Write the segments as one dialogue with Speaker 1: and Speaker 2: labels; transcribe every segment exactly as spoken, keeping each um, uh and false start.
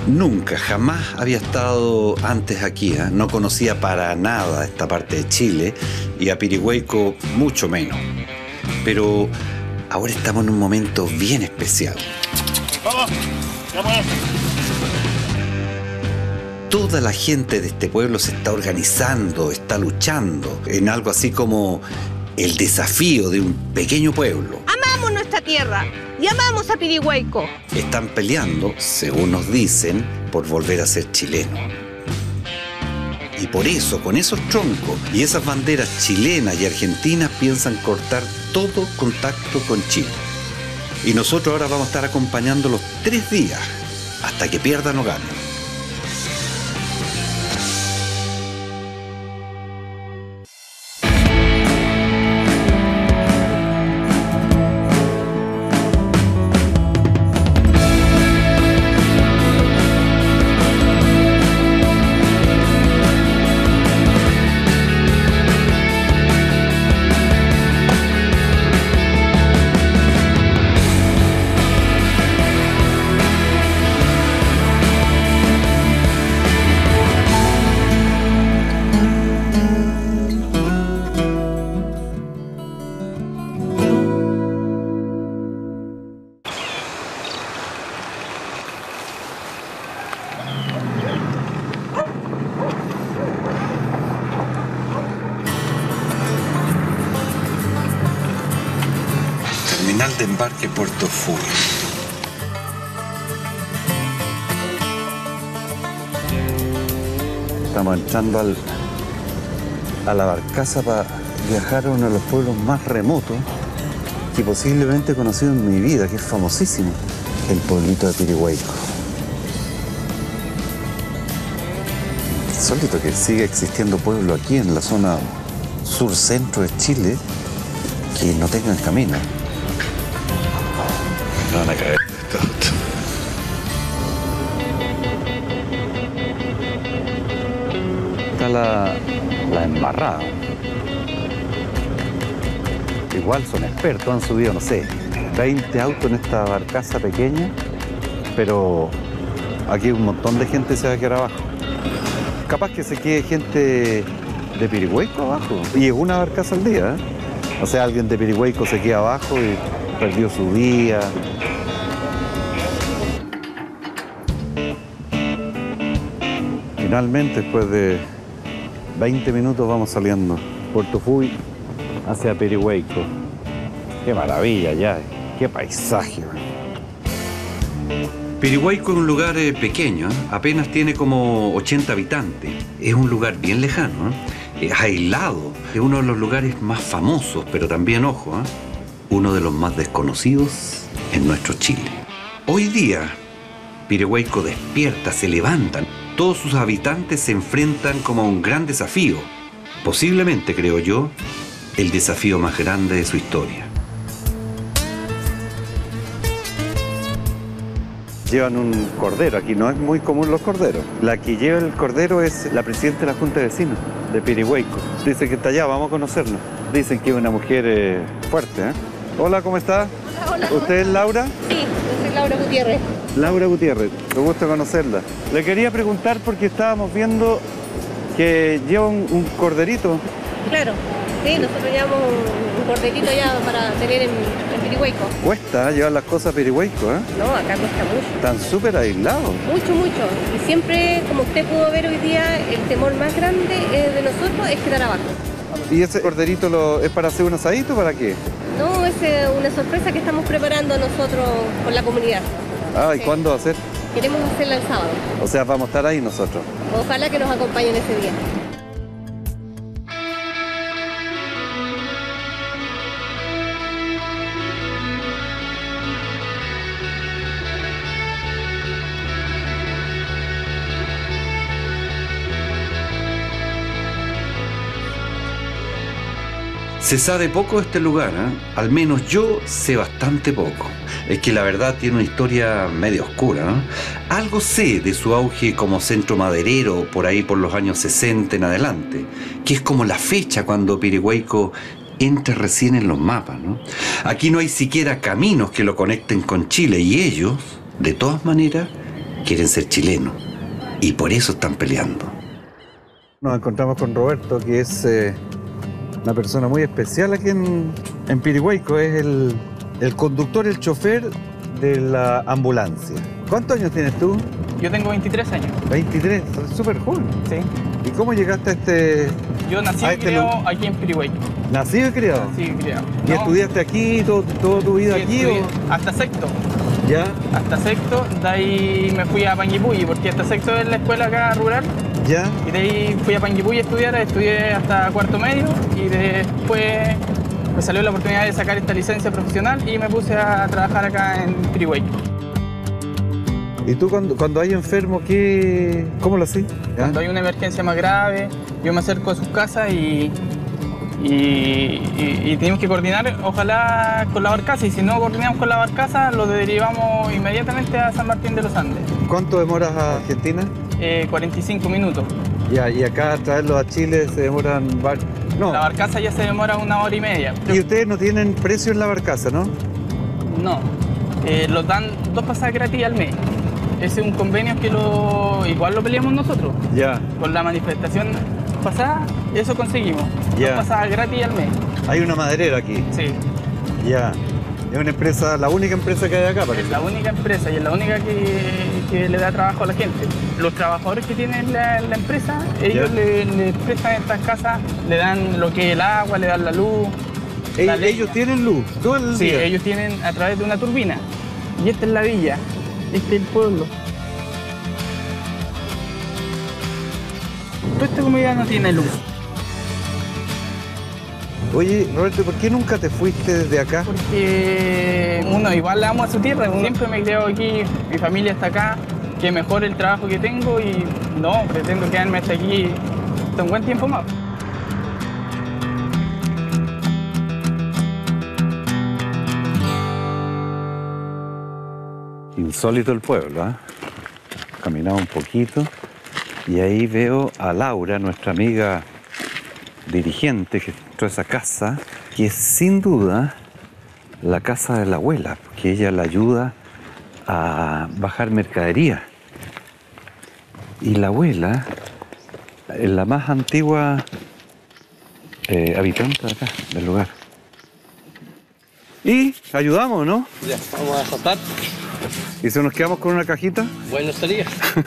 Speaker 1: Nunca, jamás había estado antes aquí, ¿eh? No conocía para nada esta parte de Chile y a Pirihueco mucho menos. Pero ahora estamos en un momento bien especial.
Speaker 2: ¡Vamos! ¡Vamos!
Speaker 1: Toda la gente de este pueblo se está organizando, está luchando en algo así como el desafío de un pequeño pueblo.
Speaker 3: Amamos nuestra tierra y amamos a Pirihueco.
Speaker 1: Están peleando, según nos dicen, por volver a ser chilenos. Y por eso, con esos troncos y esas banderas chilenas y argentinas, piensan cortar todo contacto con Chile. Y nosotros ahora vamos a estar acompañándolos tres días, hasta que pierdan o ganen. Terminal de embarque Puerto Fui. Estamos entrando al, a la barcaza para viajar a uno de los pueblos más remotos y posiblemente conocido en mi vida, que es famosísimo, el pueblito de Pirihueco. Insólito que siga existiendo pueblo aquí en la zona sur-centro de Chile que no tengan camino. No van a caer estos. Está la, la embarrada. Igual son expertos, han subido, no sé, veinte autos en esta barcaza pequeña, pero aquí un montón de gente se va a quedar abajo. Capaz que se quede gente de Pirihueco abajo, y es una barcaza al día, ¿eh? O sea, alguien de Pirihueco se queda abajo y perdió su día. Finalmente, después de veinte minutos, vamos saliendo. Puerto Fui hacia Pirihueco. Qué maravilla ya, qué paisaje. Pirihueco es un lugar eh, pequeño, ¿eh? Apenas tiene como ochenta habitantes. Es un lugar bien lejano, ¿eh? Es aislado. Es uno de los lugares más famosos, pero también, ojo, ¿eh? Uno de los más desconocidos en nuestro Chile. Hoy día, Pirihueco despierta, se levantan. Todos sus habitantes se enfrentan como a un gran desafío. Posiblemente, creo yo, el desafío más grande de su historia. Llevan un cordero, aquí no es muy común los corderos. La que lleva el cordero es la presidenta de la Junta de Vecinos de Pirihueco. Dice que está allá, vamos a conocerla. Dicen que es una mujer eh, fuerte, ¿eh? Hola, ¿cómo está?
Speaker 3: Hola, hola.
Speaker 1: ¿Usted es Laura?
Speaker 3: Sí, yo soy Laura Gutiérrez.
Speaker 1: Laura Gutiérrez, me gusta conocerla. Le quería preguntar porque estábamos viendo que lleva un, un corderito.
Speaker 3: Claro, sí, nosotros llevamos un corderito ya para tener en, en Pirihueco.
Speaker 1: Cuesta ¿eh? llevar las cosas a Pirihueco, ¿eh?
Speaker 3: No, acá cuesta mucho.
Speaker 1: Están súper aislados.
Speaker 3: Mucho, mucho. Y siempre, como usted pudo ver hoy día, el temor más grande eh, de nosotros es quedar abajo.
Speaker 1: ¿Y ese corderito lo, es para hacer un asadito o para qué?
Speaker 3: No, es eh, una sorpresa que estamos preparando nosotros con la comunidad.
Speaker 1: Ah, ¿y
Speaker 3: Sí.
Speaker 1: cuándo va a ser?
Speaker 3: Queremos hacerla el sábado.
Speaker 1: O sea, vamos a estar ahí nosotros.
Speaker 3: Ojalá que nos acompañen ese día.
Speaker 1: Se sabe poco de este lugar, ¿eh? Al menos yo sé bastante poco. Es que la verdad tiene una historia medio oscura, ¿no? Algo sé de su auge como centro maderero por ahí por los años sesenta en adelante, que es como la fecha cuando Pirihueco entra recién en los mapas, ¿no? Aquí no hay siquiera caminos que lo conecten con Chile y ellos, de todas maneras, quieren ser chilenos y por eso están peleando.
Speaker 4: Nos encontramos con Roberto, que es eh, una persona muy especial aquí en, en Pirihuayco. Es el, el conductor, el chofer de la ambulancia. ¿Cuántos años tienes tú?
Speaker 5: Yo tengo veintitrés años.
Speaker 4: veintitrés, sos súper joven.
Speaker 5: Sí.
Speaker 4: ¿Y cómo llegaste a este...?
Speaker 5: Yo nací
Speaker 4: a
Speaker 5: y
Speaker 4: este
Speaker 5: criado
Speaker 4: lu-
Speaker 5: aquí en Pirihuayco.
Speaker 4: ¿Nacido y criado?
Speaker 5: Sí, criado.
Speaker 4: ¿Y
Speaker 5: No,
Speaker 4: estudiaste aquí todo, toda tu vida
Speaker 5: sí,
Speaker 4: aquí?
Speaker 5: estudié
Speaker 4: O...
Speaker 5: hasta sexto.
Speaker 4: ¿Ya?
Speaker 5: Hasta sexto, de ahí me fui a Panguipulli, porque hasta sexto es la escuela acá rural.
Speaker 4: ¿Ya?
Speaker 5: Y de ahí fui a Panguipulli a estudiar, estudié hasta cuarto medio y después me salió la oportunidad de sacar esta licencia profesional y me puse a trabajar acá en Pirihuayco.
Speaker 4: ¿Y tú cuando, cuando hay enfermo, qué, cómo lo haces? ¿Ya?
Speaker 5: Cuando hay una emergencia más grave, yo me acerco a sus casas y, y, y- y tenemos que coordinar, ojalá con la barcaza, y si no coordinamos con la barcaza, lo derivamos inmediatamente a San Martín de los Andes.
Speaker 4: ¿Cuánto demoras a Argentina?
Speaker 5: Eh, cuarenta y cinco minutos.
Speaker 4: Ya, y acá traerlos a Chile se demoran... var- No,
Speaker 5: La barcaza ya se demora una hora y media.
Speaker 4: y ustedes no tienen precio en la barcaza, ¿no?
Speaker 5: No, eh, los dan dos pasadas gratis al mes. Ese es un convenio que lo, igual lo peleamos nosotros.
Speaker 4: Ya.
Speaker 5: Con la manifestación pasada, eso conseguimos.
Speaker 4: Ya.
Speaker 5: Dos pasadas gratis al mes.
Speaker 4: Hay una maderera aquí.
Speaker 5: Sí.
Speaker 4: Ya. Es una empresa, la única empresa que hay acá, parece.
Speaker 5: Es la única empresa y es la única que, que le da trabajo a la gente. Los trabajadores que tienen la, la empresa, ellos
Speaker 4: Ya.
Speaker 5: le, le prestan estas casas, le dan lo que es el agua, le dan la luz. la
Speaker 4: Ellos,
Speaker 5: leña.
Speaker 4: ellos tienen luz todo el
Speaker 5: Sí,
Speaker 4: día.
Speaker 5: ellos tienen a través de una turbina. Y esta es la villa, este es el pueblo. Toda esta comunidad no tiene luz.
Speaker 4: Oye, Roberto, ¿por qué nunca te fuiste desde acá?
Speaker 5: Porque uno igual ama a su tierra, uno siempre me he criado aquí, mi familia está acá, que mejore el trabajo que tengo y no, pretendo quedarme hasta aquí hasta un buen tiempo más.
Speaker 1: Insólito el pueblo, ¿ah? Caminamos un poquito y ahí veo a Laura, nuestra amiga dirigente que entró a esa casa, que es sin duda la casa de la abuela, porque ella la ayuda a bajar mercadería. Y la abuela es la más antigua eh, habitante de acá, del lugar. Y ayudamos, ¿no?
Speaker 6: Ya, vamos a soltar.
Speaker 1: ¿Y si nos quedamos con una cajita?
Speaker 6: Bueno, estaría.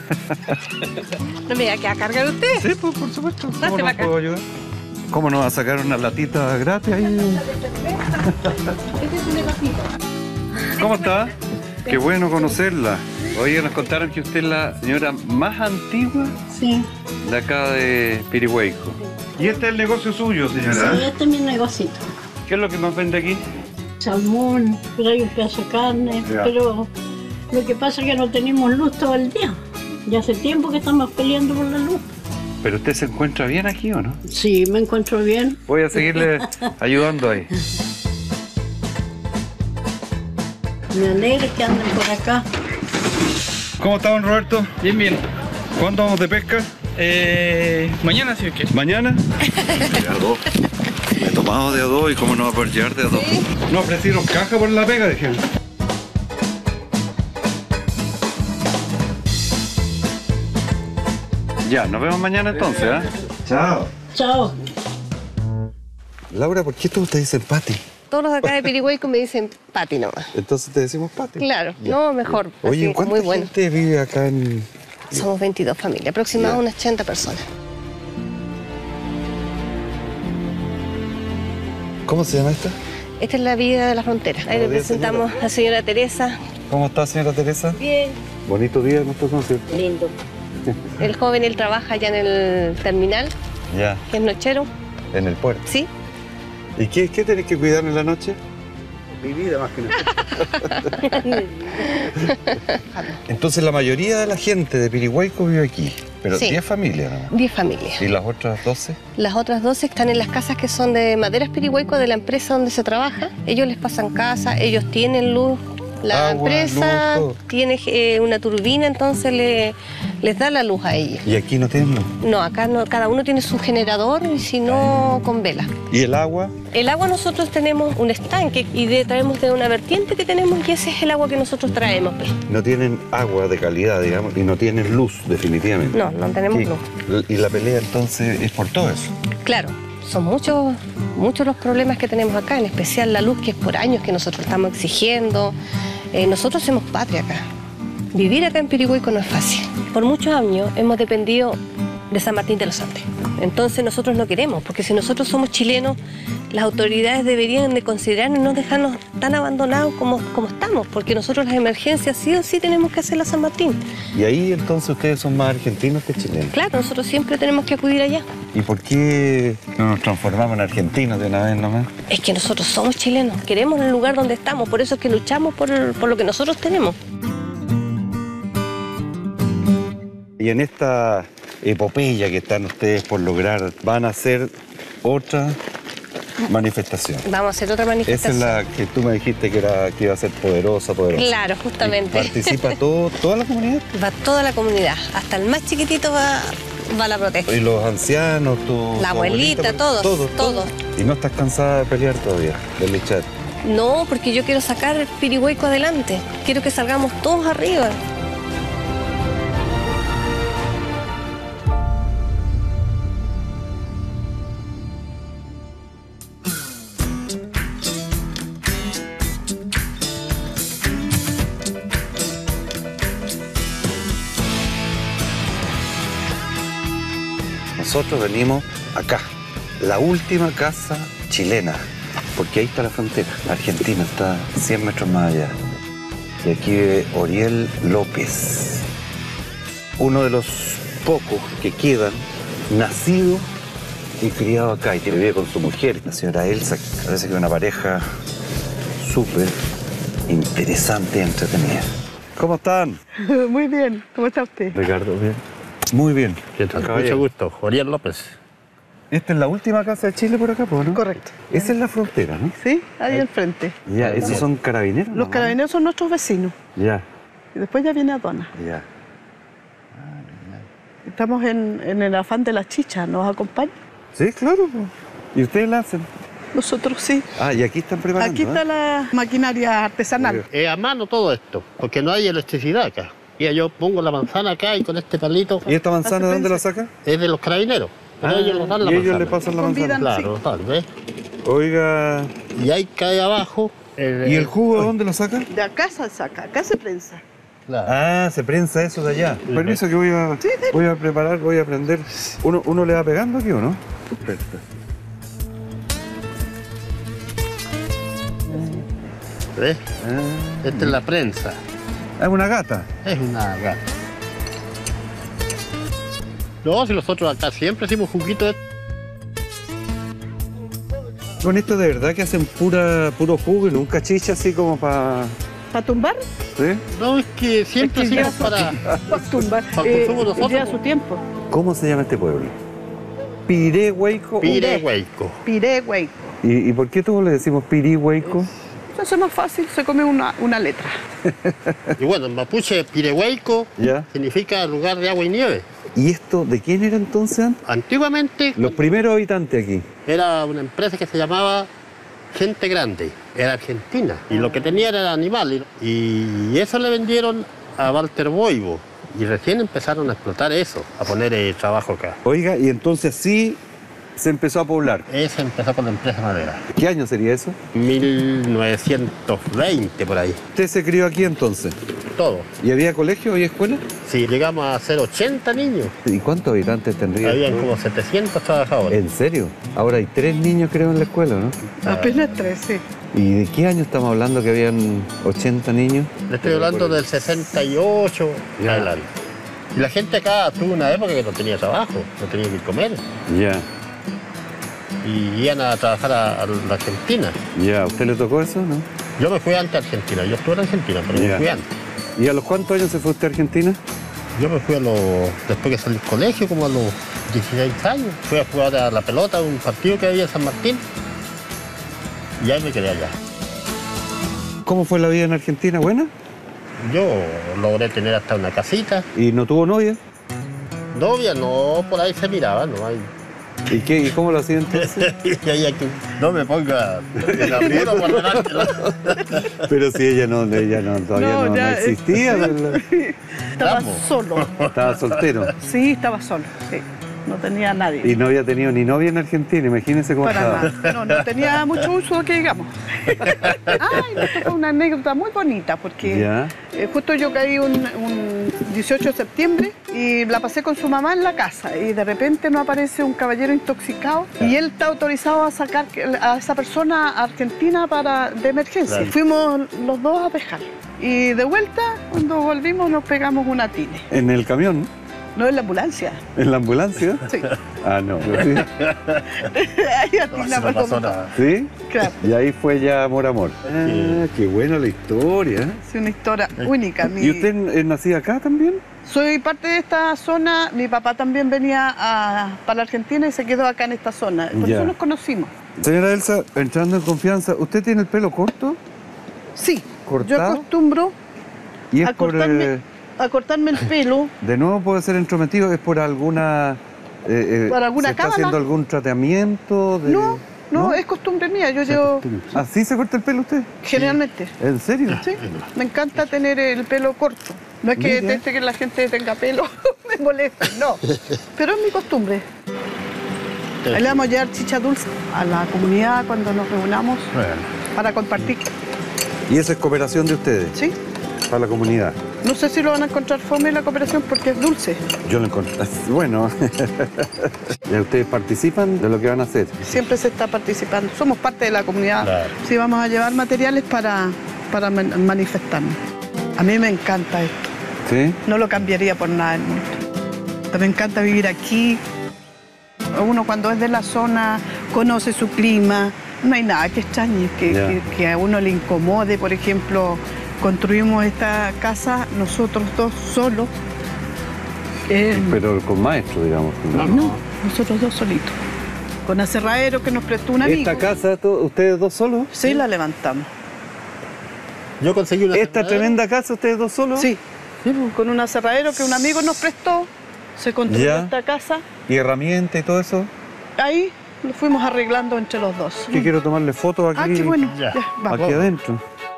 Speaker 3: No me diga que a cargar usted.
Speaker 1: Sí, pues por supuesto. ¿Cómo
Speaker 3: Dásela
Speaker 1: nos
Speaker 3: acá.
Speaker 1: puedo ayudar? ¿Cómo nos va a sacar una latita gratis ahí?
Speaker 3: Este es un negocito.
Speaker 1: ¿Cómo está? Qué bueno conocerla. Oye, nos contaron que usted es la señora más antigua
Speaker 7: Sí,
Speaker 1: de acá de Pirihuayco. Y este es el negocio suyo, señora.
Speaker 7: sí, este es mi negocito.
Speaker 1: ¿Qué es lo que nos vende aquí?
Speaker 7: Salmón, por ahí un pedazo de carne,
Speaker 1: Ya.
Speaker 7: pero lo que pasa es que no tenemos luz todo el día. Ya hace tiempo que estamos peleando por la luz.
Speaker 1: ¿Pero usted se encuentra bien aquí o no?
Speaker 7: Sí, me encuentro bien.
Speaker 1: Voy a seguirle ayudando ahí.
Speaker 7: Me alegra que anden por acá.
Speaker 4: ¿Cómo está, don Roberto?
Speaker 5: Bien, bien.
Speaker 4: ¿Cuándo vamos de pesca?
Speaker 5: Eh, mañana si es que.
Speaker 4: ¿Mañana?
Speaker 1: De a dos. Me he tomado de a dos y cómo no va a poder llevar de a dos.
Speaker 4: No ofrecieron caja por la pega, dijeron.
Speaker 1: Ya, nos vemos mañana entonces, ¿ah?
Speaker 4: Chao.
Speaker 7: Chao.
Speaker 4: Laura, ¿por qué todos te dicen Pati?
Speaker 3: Todos los de acá de Pirihuayco me dicen Pati nomás.
Speaker 4: Entonces te decimos Pati.
Speaker 3: Claro,
Speaker 4: Ya.
Speaker 3: no, mejor.
Speaker 4: Oye,
Speaker 3: así,
Speaker 4: ¿cuánta
Speaker 3: muy bueno.
Speaker 4: gente vive acá en...?
Speaker 3: Somos veintidós familias, aproximadamente
Speaker 4: Ya.
Speaker 3: unas ochenta personas.
Speaker 4: ¿Cómo se llama esta?
Speaker 3: Esta es la vida de la frontera. Ahí
Speaker 4: Buenos
Speaker 3: le
Speaker 4: días,
Speaker 3: presentamos
Speaker 4: señora.
Speaker 3: a la señora Teresa.
Speaker 4: ¿Cómo está, señora Teresa?
Speaker 3: Bien.
Speaker 4: Bonito día, nuestro concierto.
Speaker 7: Lindo.
Speaker 3: El joven, él trabaja allá en el terminal,
Speaker 4: Ya,
Speaker 3: que es nochero,
Speaker 4: en el puerto.
Speaker 3: ¿sí?
Speaker 4: ¿Y qué, qué tenés que cuidar en la noche?
Speaker 6: Mi vida más que nada.
Speaker 4: Entonces la mayoría de la gente de Pirihuayco vive aquí, pero
Speaker 3: Sí.
Speaker 4: diez familias nomás.
Speaker 3: diez familias.
Speaker 4: ¿Y las otras doce?
Speaker 3: Las otras doce están en las casas que son de Maderas Pirihuayco, de la empresa donde se trabaja. Ellos les pasan casa, ellos tienen luz La
Speaker 4: Agua,
Speaker 3: empresa
Speaker 4: luz, todo.
Speaker 3: tiene eh, una turbina, entonces le, les da la luz a ellos.
Speaker 4: ¿Y aquí no tienen luz?
Speaker 3: No, acá no, cada uno tiene su generador y si no, con vela.
Speaker 4: ¿Y el agua?
Speaker 3: El agua nosotros tenemos un estanque y de, traemos de una vertiente que tenemos y ese es el agua que nosotros traemos. Pues.
Speaker 4: No tienen agua de calidad, digamos, y no tienen luz, definitivamente.
Speaker 3: No, no tenemos
Speaker 4: ¿Y,
Speaker 3: luz.
Speaker 4: y la pelea entonces es por todo eso?
Speaker 3: Claro, son muchos, muchos los problemas que tenemos acá, en especial la luz que es por años que nosotros estamos exigiendo. Eh, nosotros somos patria acá. Vivir acá en Pirihueco no es fácil. Por muchos años hemos dependido de San Martín de los Andes. Entonces nosotros no queremos, porque si nosotros somos chilenos, las autoridades deberían de considerarnos y no dejarnos tan abandonados como, como estamos, porque nosotros las emergencias sí o sí tenemos que hacerlas a San Martín.
Speaker 4: Y ahí entonces ustedes son más argentinos que chilenos.
Speaker 3: Claro, nosotros siempre tenemos que acudir allá.
Speaker 4: ¿Y por qué no nos transformamos en argentinos de una vez nomás?
Speaker 3: Es que nosotros somos chilenos, queremos el lugar donde estamos, por eso es que luchamos por, por lo que nosotros tenemos.
Speaker 4: Y en esta epopeya que están ustedes por lograr, van a hacer otra manifestación.
Speaker 3: Vamos a hacer otra
Speaker 4: Esa
Speaker 3: manifestación.
Speaker 4: es la que tú me dijiste que, era, que iba a ser poderosa, poderosa.
Speaker 3: Claro, justamente.
Speaker 4: ¿Y participa todo, toda la comunidad?
Speaker 3: Va toda la comunidad, hasta el más chiquitito va, va a la protesta.
Speaker 4: Y los ancianos, tu,
Speaker 3: La
Speaker 4: tu
Speaker 3: abuelita,
Speaker 4: abuelita,
Speaker 3: todos,
Speaker 4: todos,
Speaker 3: todos.
Speaker 4: Y no estás cansada de pelear todavía, de luchar.
Speaker 3: No, porque yo quiero sacar el Pirihueco adelante. Quiero que salgamos todos arriba.
Speaker 4: Nosotros venimos acá, la última casa chilena, porque ahí está la frontera. Argentina está cien metros más allá. Y aquí vive Oriel López, uno de los pocos que quedan, nacido y criado acá, y que vive con su mujer, la señora Elsa. Parece que es una pareja súper interesante y entretenida. ¿Cómo están?
Speaker 8: Muy bien, ¿cómo está usted?
Speaker 4: Ricardo, bien. Muy bien.
Speaker 9: ¿Qué tal?
Speaker 4: Caballero.
Speaker 9: Mucho gusto, Oriel López.
Speaker 4: Esta es la última casa de Chile por acá, ¿no?
Speaker 8: Correcto.
Speaker 4: Esa es la frontera, ¿no?
Speaker 8: Sí, ahí al frente.
Speaker 4: Ya, ¿esos son carabineros?
Speaker 8: Los
Speaker 4: ¿no?
Speaker 8: carabineros son nuestros vecinos.
Speaker 4: Ya,
Speaker 8: Y después ya viene aduana.
Speaker 4: ya.
Speaker 8: Estamos en, en el afán de la chicha, ¿nos acompaña?
Speaker 4: Sí, claro. po. ¿Y ustedes la hacen?
Speaker 8: Nosotros sí.
Speaker 4: Ah, y aquí están preparando.
Speaker 8: Aquí está
Speaker 4: ¿eh?
Speaker 8: la maquinaria artesanal.
Speaker 9: Es a mano todo esto, porque no hay electricidad acá. Y yo pongo la manzana acá y con este palito
Speaker 4: ¿Y esta manzana de dónde la saca?
Speaker 9: es de los carabineros. Pero
Speaker 4: Ah,
Speaker 9: ellos nos dan la
Speaker 4: y ellos
Speaker 9: manzana.
Speaker 4: le pasan la
Speaker 8: Convidan.
Speaker 4: manzana.
Speaker 9: Claro, tal vez.
Speaker 4: Oiga,
Speaker 9: Y ahí cae abajo. el-
Speaker 4: ¿y el jugo de dónde lo saca?
Speaker 8: De acá se saca, acá se prensa.
Speaker 9: Claro.
Speaker 4: Ah, se prensa eso de allá. Permiso que voy a, voy a preparar, voy a aprender. ¿Uno, uno le va pegando aquí o no? Perfecto.
Speaker 9: ¿Ves?
Speaker 4: Ah,
Speaker 9: Esta es la prensa.
Speaker 4: es una gata.
Speaker 9: Es una gata. No, si nosotros acá siempre hacemos juguito de...
Speaker 4: Con esto de verdad que hacen pura, puro jugo y nunca chicha así como para...
Speaker 8: ¿Para tumbar?
Speaker 4: ¿Sí?
Speaker 9: No, es que siempre
Speaker 8: Es que
Speaker 9: hacemos
Speaker 8: ya-
Speaker 9: para...
Speaker 8: Para tumbar.
Speaker 9: Para
Speaker 8: Eh,
Speaker 9: consumo nosotros,
Speaker 8: lleva
Speaker 9: po.
Speaker 8: su tiempo.
Speaker 4: ¿Cómo se llama este pueblo? Pirihueco.
Speaker 9: Pirehueico.
Speaker 8: Pirehueico.
Speaker 4: ¿Y, ¿Y por qué todos le decimos Pirihueco?
Speaker 8: Eso es más fácil, se come una, una letra.
Speaker 9: Y bueno, en mapuche, Pirehueico
Speaker 4: Ya.
Speaker 9: significa lugar de agua y nieve.
Speaker 4: ¿Y esto de quién era entonces antes?
Speaker 9: Antiguamente
Speaker 4: Los primeros habitantes aquí.
Speaker 9: era una empresa que se llamaba Gente Grande, era argentina. Y lo que tenía era animal. Y, y eso le vendieron a Walter Boivo. Y recién empezaron a explotar eso, a poner eh, trabajo acá.
Speaker 4: Oiga, y entonces sí se empezó a poblar.
Speaker 9: Eso empezó con la empresa madera.
Speaker 4: ¿Qué año sería eso?
Speaker 9: mil novecientos veinte por ahí.
Speaker 4: ¿Usted se crió aquí entonces?
Speaker 9: Todo.
Speaker 4: ¿Y había colegio, había escuela?
Speaker 9: Si llegamos a ser ochenta niños,
Speaker 4: ¿Y cuántos habitantes tendría?
Speaker 9: habían como setecientos trabajadores.
Speaker 4: ¿En serio? Ahora hay tres niños creo en la escuela, ¿no?
Speaker 8: Apenas tres, sí.
Speaker 4: ¿Y de qué año estamos hablando que habían ochenta niños?
Speaker 9: Le estoy hablando del sesenta y ocho en
Speaker 4: Ya.
Speaker 9: adelante. Y la gente acá tuvo una época que no tenía trabajo, no tenía que comer.
Speaker 4: Ya,
Speaker 9: Y iban a trabajar a, a la Argentina.
Speaker 4: ya. ¿A usted le tocó eso, no?
Speaker 9: Yo me fui antes a Argentina, yo estuve en Argentina, pero
Speaker 4: Ya.
Speaker 9: me fui antes.
Speaker 4: ¿Y a los cuántos años se fue usted a Argentina?
Speaker 9: Yo me fui a los, después que salí del colegio, como a los dieciséis años. Fui a jugar a la pelota a un partido que había en San Martín. Y ahí me quedé allá.
Speaker 4: ¿Cómo fue la vida en Argentina? ¿Buena?
Speaker 9: Yo logré tener hasta una casita.
Speaker 4: ¿Y no tuvo novia?
Speaker 9: Novia, no, por ahí se miraba, no hay.
Speaker 4: ¿Y qué? ¿Y cómo lo hacía entonces?
Speaker 9: Y ahí aquí, no me ponga el apuro por delante.
Speaker 4: Pero si ella no, ella no todavía
Speaker 8: No,
Speaker 4: no, no
Speaker 8: ya,
Speaker 4: existía.
Speaker 8: Estaba
Speaker 9: Vamos.
Speaker 8: solo.
Speaker 4: Estaba soltero.
Speaker 8: Sí, estaba solo. Sí. No tenía nadie.
Speaker 4: Y no había tenido ni novia en Argentina, imagínense cómo
Speaker 8: Para
Speaker 4: estaba.
Speaker 8: nada. No, no tenía mucho uso que digamos. Ay, esto fue una anécdota muy bonita porque
Speaker 4: Ya.
Speaker 8: eh, justo yo caí un, un dieciocho de septiembre y la pasé con su mamá en la casa y de repente nos aparece un caballero intoxicado y él está autorizado a sacar a esa persona a Argentina para, de emergencia.
Speaker 9: Claro.
Speaker 8: Fuimos los dos a pescar y de vuelta cuando volvimos nos pegamos una tine.
Speaker 4: ¿En el camión?
Speaker 8: No en la ambulancia.
Speaker 4: ¿En la ambulancia?
Speaker 8: Sí.
Speaker 4: Ah, no. ¿Sí?
Speaker 8: Ahí a ti
Speaker 9: No,
Speaker 8: la
Speaker 9: se me pasó nada.
Speaker 4: ¿Sí?
Speaker 8: Claro.
Speaker 4: Y ahí fue ya amor, amor. Ah, qué buena la historia.
Speaker 8: Es una historia única. Mi-
Speaker 4: ¿Y usted es nacida acá también?
Speaker 8: Soy parte de esta zona. Mi papá también venía a- para la Argentina y se quedó acá en esta zona. Por
Speaker 4: Ya.
Speaker 8: eso nos conocimos.
Speaker 4: Señora Elsa, entrando en confianza, ¿usted tiene el pelo corto?
Speaker 8: Sí.
Speaker 4: ¿Cortado?
Speaker 8: Yo acostumbro
Speaker 4: Y es
Speaker 8: a
Speaker 4: por...
Speaker 8: cortarme,
Speaker 4: eh,
Speaker 8: a cortarme el pelo.
Speaker 4: de nuevo puede ser entrometido, ¿es por alguna... eh, eh,
Speaker 8: ¿Por alguna
Speaker 4: ¿se está
Speaker 8: cábala?
Speaker 4: haciendo algún tratamiento? De...
Speaker 8: No, no, es costumbre mía. Yo llevo
Speaker 4: ¿Así se corta el pelo usted?
Speaker 8: generalmente.
Speaker 4: ¿En serio?
Speaker 8: Sí, me encanta tener el pelo corto. No es que
Speaker 4: Mira.
Speaker 8: deteste que la gente tenga pelo, me molesta, no. Pero es mi costumbre. Ahí le vamos a llevar chicha dulce a la comunidad cuando nos reunamos para compartir.
Speaker 4: ¿Y esa es cooperación de ustedes?
Speaker 8: ¿Sí?
Speaker 4: Para la comunidad.
Speaker 8: No sé si lo van a encontrar fome en la cooperación porque es dulce.
Speaker 4: Yo lo encontré. Bueno, ¿y ustedes participan de lo que van a hacer?
Speaker 8: Siempre se está participando. Somos parte de la comunidad.
Speaker 9: Claro.
Speaker 8: Sí, vamos a llevar materiales para, para man- manifestarnos. A mí me encanta esto.
Speaker 4: ¿Sí?
Speaker 8: No lo cambiaría por nada del mundo. Me encanta vivir aquí. Uno cuando es de la zona conoce su clima. No hay nada que extrañe, que,
Speaker 4: Ya.
Speaker 8: que, que a uno le incomode. Por ejemplo, construimos esta casa nosotros dos solos. Eh,
Speaker 4: Pero con maestro, digamos.
Speaker 8: no, nosotros dos solitos. Con aserradero que nos prestó un amigo.
Speaker 4: ¿Esta casa, to- ustedes dos solos?
Speaker 8: Sí, la levantamos.
Speaker 9: Yo conseguí una...
Speaker 4: ¿Esta tremenda casa, ustedes dos solos?
Speaker 8: Sí, con un aserradero que un amigo nos prestó. Se construyó
Speaker 4: Ya.
Speaker 8: esta casa.
Speaker 4: ¿Y herramientas y todo eso?
Speaker 8: Ahí lo fuimos arreglando entre los dos.
Speaker 4: Que quiero tomarle fotos aquí.
Speaker 8: Ah, qué bueno.
Speaker 9: Ya.
Speaker 8: Ya, vamos.
Speaker 4: Aquí adentro.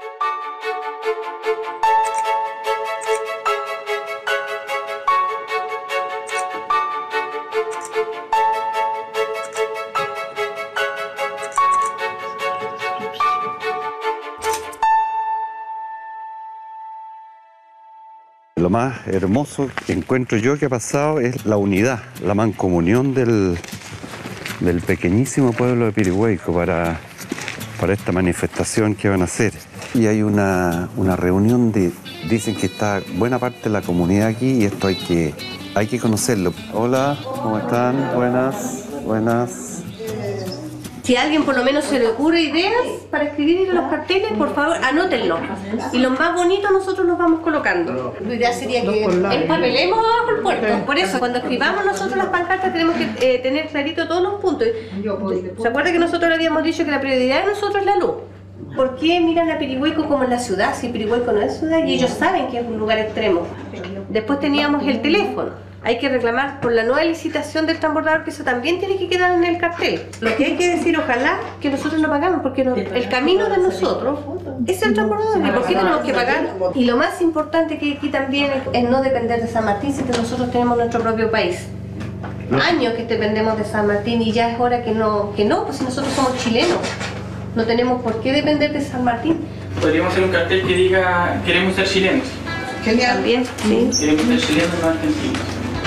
Speaker 4: Lo más hermoso que encuentro yo que ha pasado es la unidad, la mancomunión del, del pequeñísimo pueblo de Pirihueico para, para esta manifestación que van a hacer. Y hay una, una reunión de, dicen que está buena parte de la comunidad aquí y esto hay que, hay que conocerlo. Hola, ¿cómo están? Buenas, buenas.
Speaker 3: Si a alguien por lo menos se le ocurre ideas para escribir en los carteles, por favor, anótenlo. Y los más bonitos nosotros los vamos colocando. Lo ideal sería que empapelemos abajo el puerto. Por eso, cuando escribamos nosotros las pancartas tenemos que eh, tener clarito todos los puntos. ¿Se acuerda que nosotros le habíamos dicho que la prioridad de nosotros es la luz? ¿Por qué miran a Pirihueico como en la ciudad? Si Pirihueico no es ciudad y ellos saben que es un lugar extremo. Después teníamos el teléfono. Hay que reclamar por la nueva licitación del transbordador, que eso también tiene que quedar en el cartel. Lo que hay que decir, ojalá que nosotros no pagamos, porque no- el camino de nosotros es el transbordador. ¿Y por qué tenemos que pagar? Y lo más importante que aquí también es, es no depender de San Martín, si que nosotros tenemos nuestro propio país. Años que dependemos de San Martín y ya es hora que no, que no, pues si nosotros somos chilenos. No tenemos por qué depender de San Martín.
Speaker 5: Podríamos hacer un cartel que diga queremos ser chilenos.
Speaker 8: Genial.
Speaker 3: También, sí.
Speaker 5: Queremos ser chilenos, no argentinos.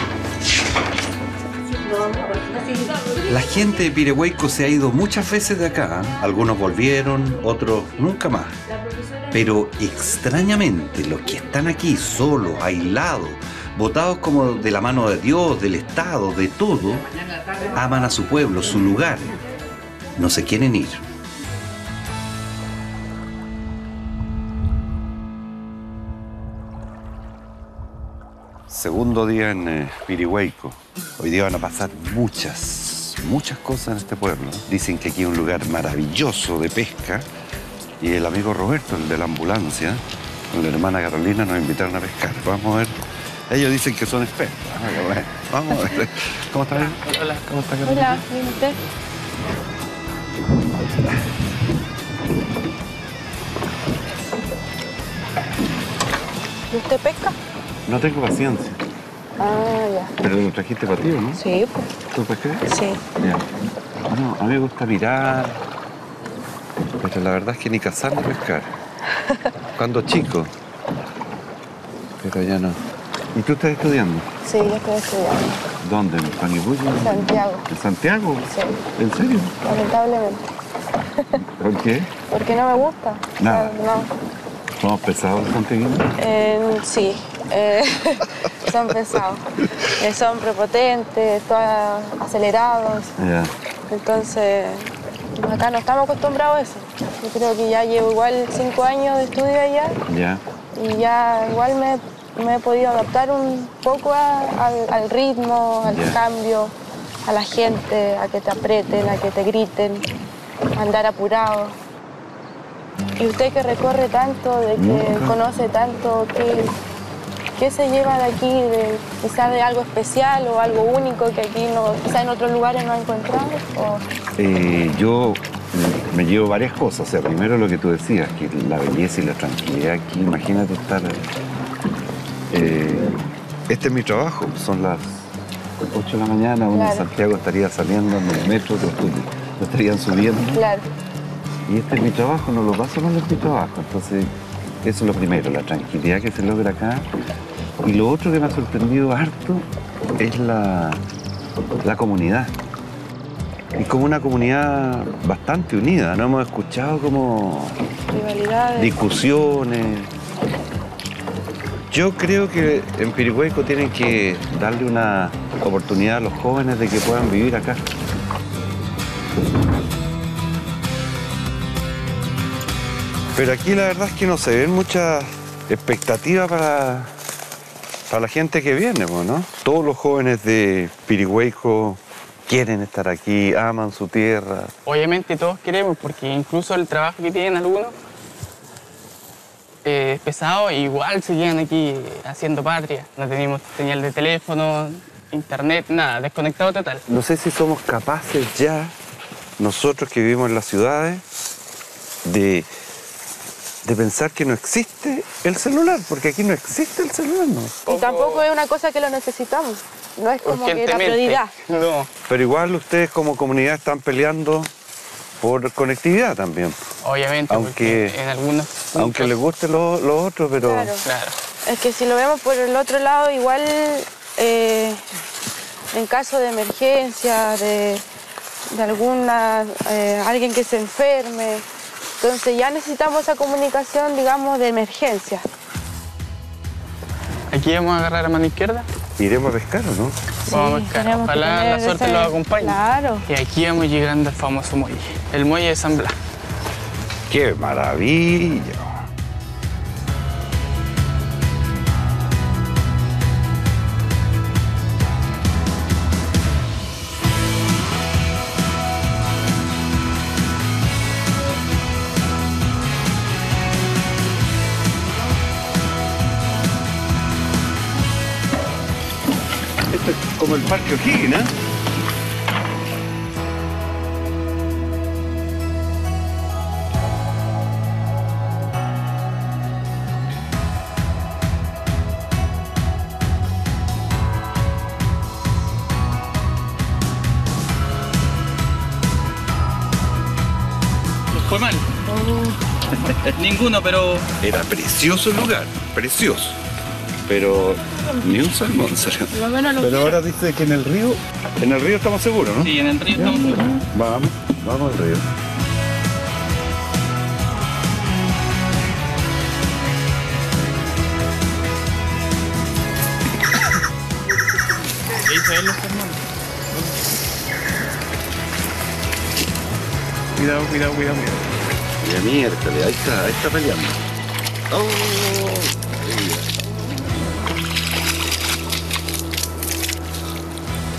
Speaker 1: La gente de Pirihueico se ha ido muchas veces de acá. ¿eh? Algunos volvieron, otros nunca más. Pero extrañamente, los que están aquí solos, aislados, botados como de la mano de Dios, del Estado, de todo, aman a su pueblo, su lugar. No se quieren ir. Segundo día en eh, Pirihueico. Hoy día van a pasar muchas, muchas cosas en este pueblo. Dicen que aquí hay un lugar maravilloso de pesca Y el amigo Roberto, el de la ambulancia, con la hermana Carolina, nos invitaron a pescar. Vamos a ver. Ellos dicen que son expertos. Bueno, vamos a ver. ¿Cómo está?
Speaker 5: Hola, hola.
Speaker 1: ¿Cómo está, Carolina?
Speaker 3: Hola, ¿bien usted? ¿Y usted pesca?
Speaker 1: No tengo paciencia.
Speaker 3: Ah, ya.
Speaker 1: Pero lo trajiste para ti, ¿o no?
Speaker 3: Sí, pues.
Speaker 1: ¿Tú pescas?
Speaker 3: Sí.
Speaker 1: Ya. Bueno, a mí me gusta mirar, pero la verdad es que ni cazar ni pescar. Cuando chico. Pero ya no. ¿Y tú estás estudiando?
Speaker 3: Sí, yo estoy estudiando.
Speaker 1: ¿Dónde? ¿En Panguipulli?
Speaker 3: En Santiago.
Speaker 1: ¿En Santiago?
Speaker 3: Sí.
Speaker 1: ¿En serio?
Speaker 3: Lamentablemente.
Speaker 1: ¿Por qué?
Speaker 3: Porque no me gusta.
Speaker 1: Nada.
Speaker 3: O sea, no.
Speaker 1: ¿Somos pesados los santiaguinos?
Speaker 3: Eh, sí. Eh, son pesados. Eh, son prepotentes, todos acelerados.
Speaker 1: Ya.
Speaker 3: Entonces, acá no estamos acostumbrados a eso. Yo creo que ya llevo igual cinco años de estudio allá
Speaker 1: Ya.
Speaker 3: y ya igual me, me he podido adaptar un poco a- al, al ritmo, al
Speaker 1: Ya.
Speaker 3: cambio, a la gente, a que te aprieten, a que te griten, a andar apurado. Y usted que recorre tanto, de que
Speaker 1: Nunca.
Speaker 3: conoce tanto, ¿qué, qué se lleva de aquí? De, quizás de algo especial o algo único que aquí no, quizás en otros lugares no ha encontrado. O-
Speaker 1: Eh, yo me llevo varias cosas. O sea, primero lo que tú decías, que la belleza y la tranquilidad aquí, imagínate estar... eh, este es mi trabajo, son las ocho de la mañana, uno en
Speaker 3: Claro.
Speaker 1: Santiago estaría saliendo en el metro, otros tú- lo estarían subiendo.
Speaker 3: Claro.
Speaker 1: Y este es mi trabajo, no lo paso mal, es mi trabajo. Entonces, eso es lo primero, la tranquilidad que se logra acá. Y lo otro que me ha sorprendido harto es la, la comunidad. Es como una comunidad bastante unida, no hemos escuchado como
Speaker 3: Rivalidades.
Speaker 1: discusiones. Yo creo que en Pirihueco tienen que darle una oportunidad a los jóvenes de que puedan vivir acá. Pero aquí la verdad es que no se ven muchas expectativas para, para la gente que viene, pues, ¿no? Todos los jóvenes de Pirihueco quieren estar aquí, aman su tierra.
Speaker 5: Obviamente todos queremos, porque incluso el trabajo que tienen algunos eh, es pesado, e igual se quedan aquí haciendo patria. No tenemos señal de teléfono, internet, nada, desconectado total.
Speaker 1: No sé si somos capaces ya, nosotros que vivimos en las ciudades, de, de pensar que no existe el celular, porque aquí no existe el celular, ¿no?
Speaker 3: Y tampoco es una cosa que lo necesitamos. No es como que la
Speaker 5: Urgentemente.
Speaker 3: prioridad.
Speaker 5: No,
Speaker 1: Pero igual ustedes como comunidad están peleando por conectividad también.
Speaker 5: obviamente,
Speaker 1: Aunque-
Speaker 5: porque en algunos puntos-
Speaker 1: Aunque les guste lo, lo otro, pero...
Speaker 3: Claro.
Speaker 5: Claro.
Speaker 3: Es que si lo vemos por el otro lado, igual eh, en caso de emergencia, de, de alguna, eh, alguien que se enferme, entonces ya necesitamos esa comunicación, digamos, de emergencia.
Speaker 5: Aquí vamos a agarrar a mano izquierda.
Speaker 1: ¿Iremos a pescar o no?
Speaker 5: Vamos a pescar.
Speaker 3: tenemos que
Speaker 5: Ojalá
Speaker 3: tener
Speaker 5: la suerte
Speaker 3: ese-
Speaker 5: los acompañe.
Speaker 3: Claro.
Speaker 5: Y aquí vamos llegando al famoso muelle, el muelle de San Blas.
Speaker 1: ¡Qué maravilla! Esto es como el Parque O'Higgins, ¿eh?
Speaker 5: ¿Les fue mal? Ninguno, pero
Speaker 1: Era precioso el lugar, precioso. Pero ni un salmón salió.
Speaker 7: Por lo menos lo
Speaker 1: Pero ahora dice que en el río, en el río estamos seguros, ¿no?
Speaker 5: sí, en el río estamos seguros.
Speaker 1: Vamos, vamos al río.
Speaker 5: Ahí se ven los hermanos. Cuidado, cuidado, cuidado, cuidado.
Speaker 1: Mira, miércoles, ahí está, ahí está peleando. Oh,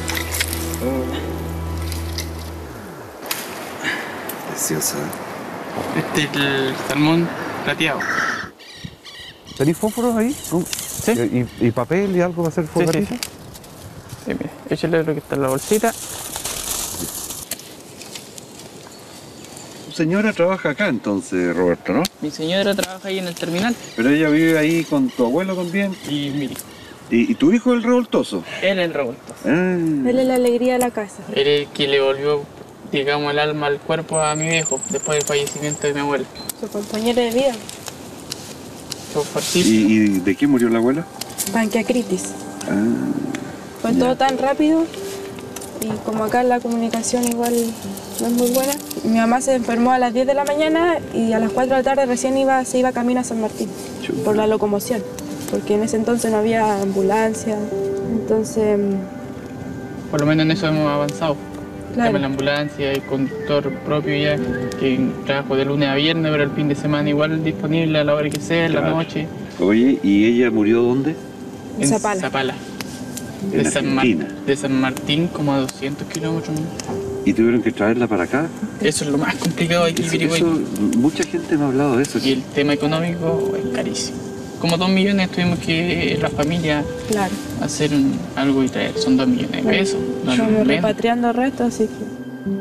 Speaker 1: preciosa. ¿Eh?
Speaker 5: Este es el salmón plateado.
Speaker 4: ¿Tenéis fósforos ahí?
Speaker 5: Sí.
Speaker 4: ¿Y, y papel y algo para hacer fogatita?
Speaker 5: Sí, sí, sí. Sí, mire, échale lo que está en la bolsita.
Speaker 1: Tu señora trabaja acá entonces, Roberto, ¿no?
Speaker 5: Mi señora trabaja ahí en el terminal.
Speaker 1: Pero ella vive ahí con tu abuelo también.
Speaker 5: Y mi hijo.
Speaker 1: ¿Y, y tu hijo es el revoltoso?
Speaker 5: Él es el revoltoso.
Speaker 1: Ah.
Speaker 10: Él es la alegría de la casa.
Speaker 5: Él es el que le volvió, digamos, el alma al cuerpo a mi viejo después del fallecimiento de mi abuelo.
Speaker 10: Su compañero de vida.
Speaker 1: ¿Y, ¿Y de qué murió la abuela?
Speaker 10: Pancreatitis.
Speaker 1: Ah,
Speaker 10: Fue
Speaker 1: ya.
Speaker 10: todo tan rápido y como acá la comunicación igual no es muy buena. Mi mamá se enfermó a las diez de la mañana y a las cuatro de la tarde recién iba, se iba camino a San Martín
Speaker 1: Chuta.
Speaker 10: por la locomoción, porque en ese entonces no había ambulancia, entonces...
Speaker 5: Por lo menos en eso hemos avanzado.
Speaker 10: Claro.
Speaker 5: Tenemos la ambulancia, el conductor propio ya, que trabajo de lunes a viernes, pero el fin de semana igual disponible a la hora que sea, en
Speaker 1: Claro.
Speaker 5: la noche.
Speaker 1: Oye, ¿y ella murió dónde?
Speaker 5: En
Speaker 10: Zapala.
Speaker 5: Zapala.
Speaker 1: En
Speaker 5: De San, Mar-
Speaker 1: Argentina.
Speaker 5: de San Martín, como a doscientos kilómetros.
Speaker 1: ¿Y tuvieron que traerla para acá?
Speaker 5: Eso es lo más complicado aquí en
Speaker 1: Eso,
Speaker 5: Pirihuay.
Speaker 1: eso, mucha gente me ha hablado de eso.
Speaker 5: Y el tema económico es carísimo. Como dos millones tuvimos que la familia
Speaker 10: Claro.
Speaker 5: hacer un- algo y traer. Son dos millones de pesos. No es
Speaker 10: Estamos
Speaker 5: menos.
Speaker 10: repatriando el resto, así que...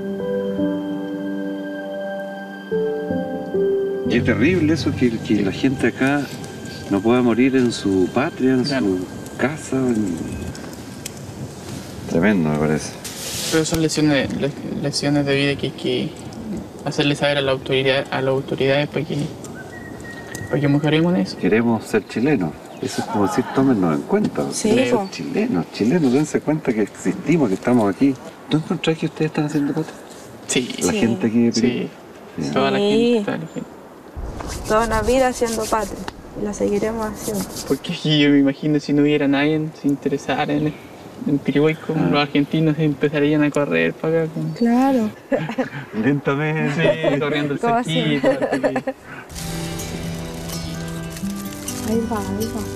Speaker 1: Y es terrible eso, que, que la gente acá no pueda morir en su patria, en
Speaker 5: Claro.
Speaker 1: su casa. en- Tremendo, me parece.
Speaker 5: Pero son lesiones, le- lesiones de vida que hay que hacerle saber a la autoridad, a las autoridades para que, para que mejoremos en eso.
Speaker 1: Queremos ser chilenos. Eso es como decir, tómenos en cuenta.
Speaker 10: Sí,
Speaker 1: Queremos
Speaker 10: po.
Speaker 1: ser chilenos, chilenos, dense cuenta que existimos, que estamos aquí. ¿Tú encontrás que ustedes están haciendo patria?
Speaker 5: Sí,
Speaker 1: La
Speaker 10: Sí.
Speaker 1: gente aquí de
Speaker 5: sí.
Speaker 1: Pirihue. Ya.
Speaker 5: Toda la
Speaker 10: Sí.
Speaker 5: gente, toda la gente.
Speaker 10: Toda una vida haciendo patria y la seguiremos haciendo.
Speaker 5: Porque yo me imagino si no hubiera nadie que se interesara en, en Pirihuay, como
Speaker 1: Ah.
Speaker 5: los argentinos empezarían a correr para acá. Como,
Speaker 10: Claro.
Speaker 1: Lentamente.
Speaker 5: sí, corriendo el
Speaker 10: Todo así.
Speaker 5: cerquito. así.
Speaker 10: Ahí va, ahí va.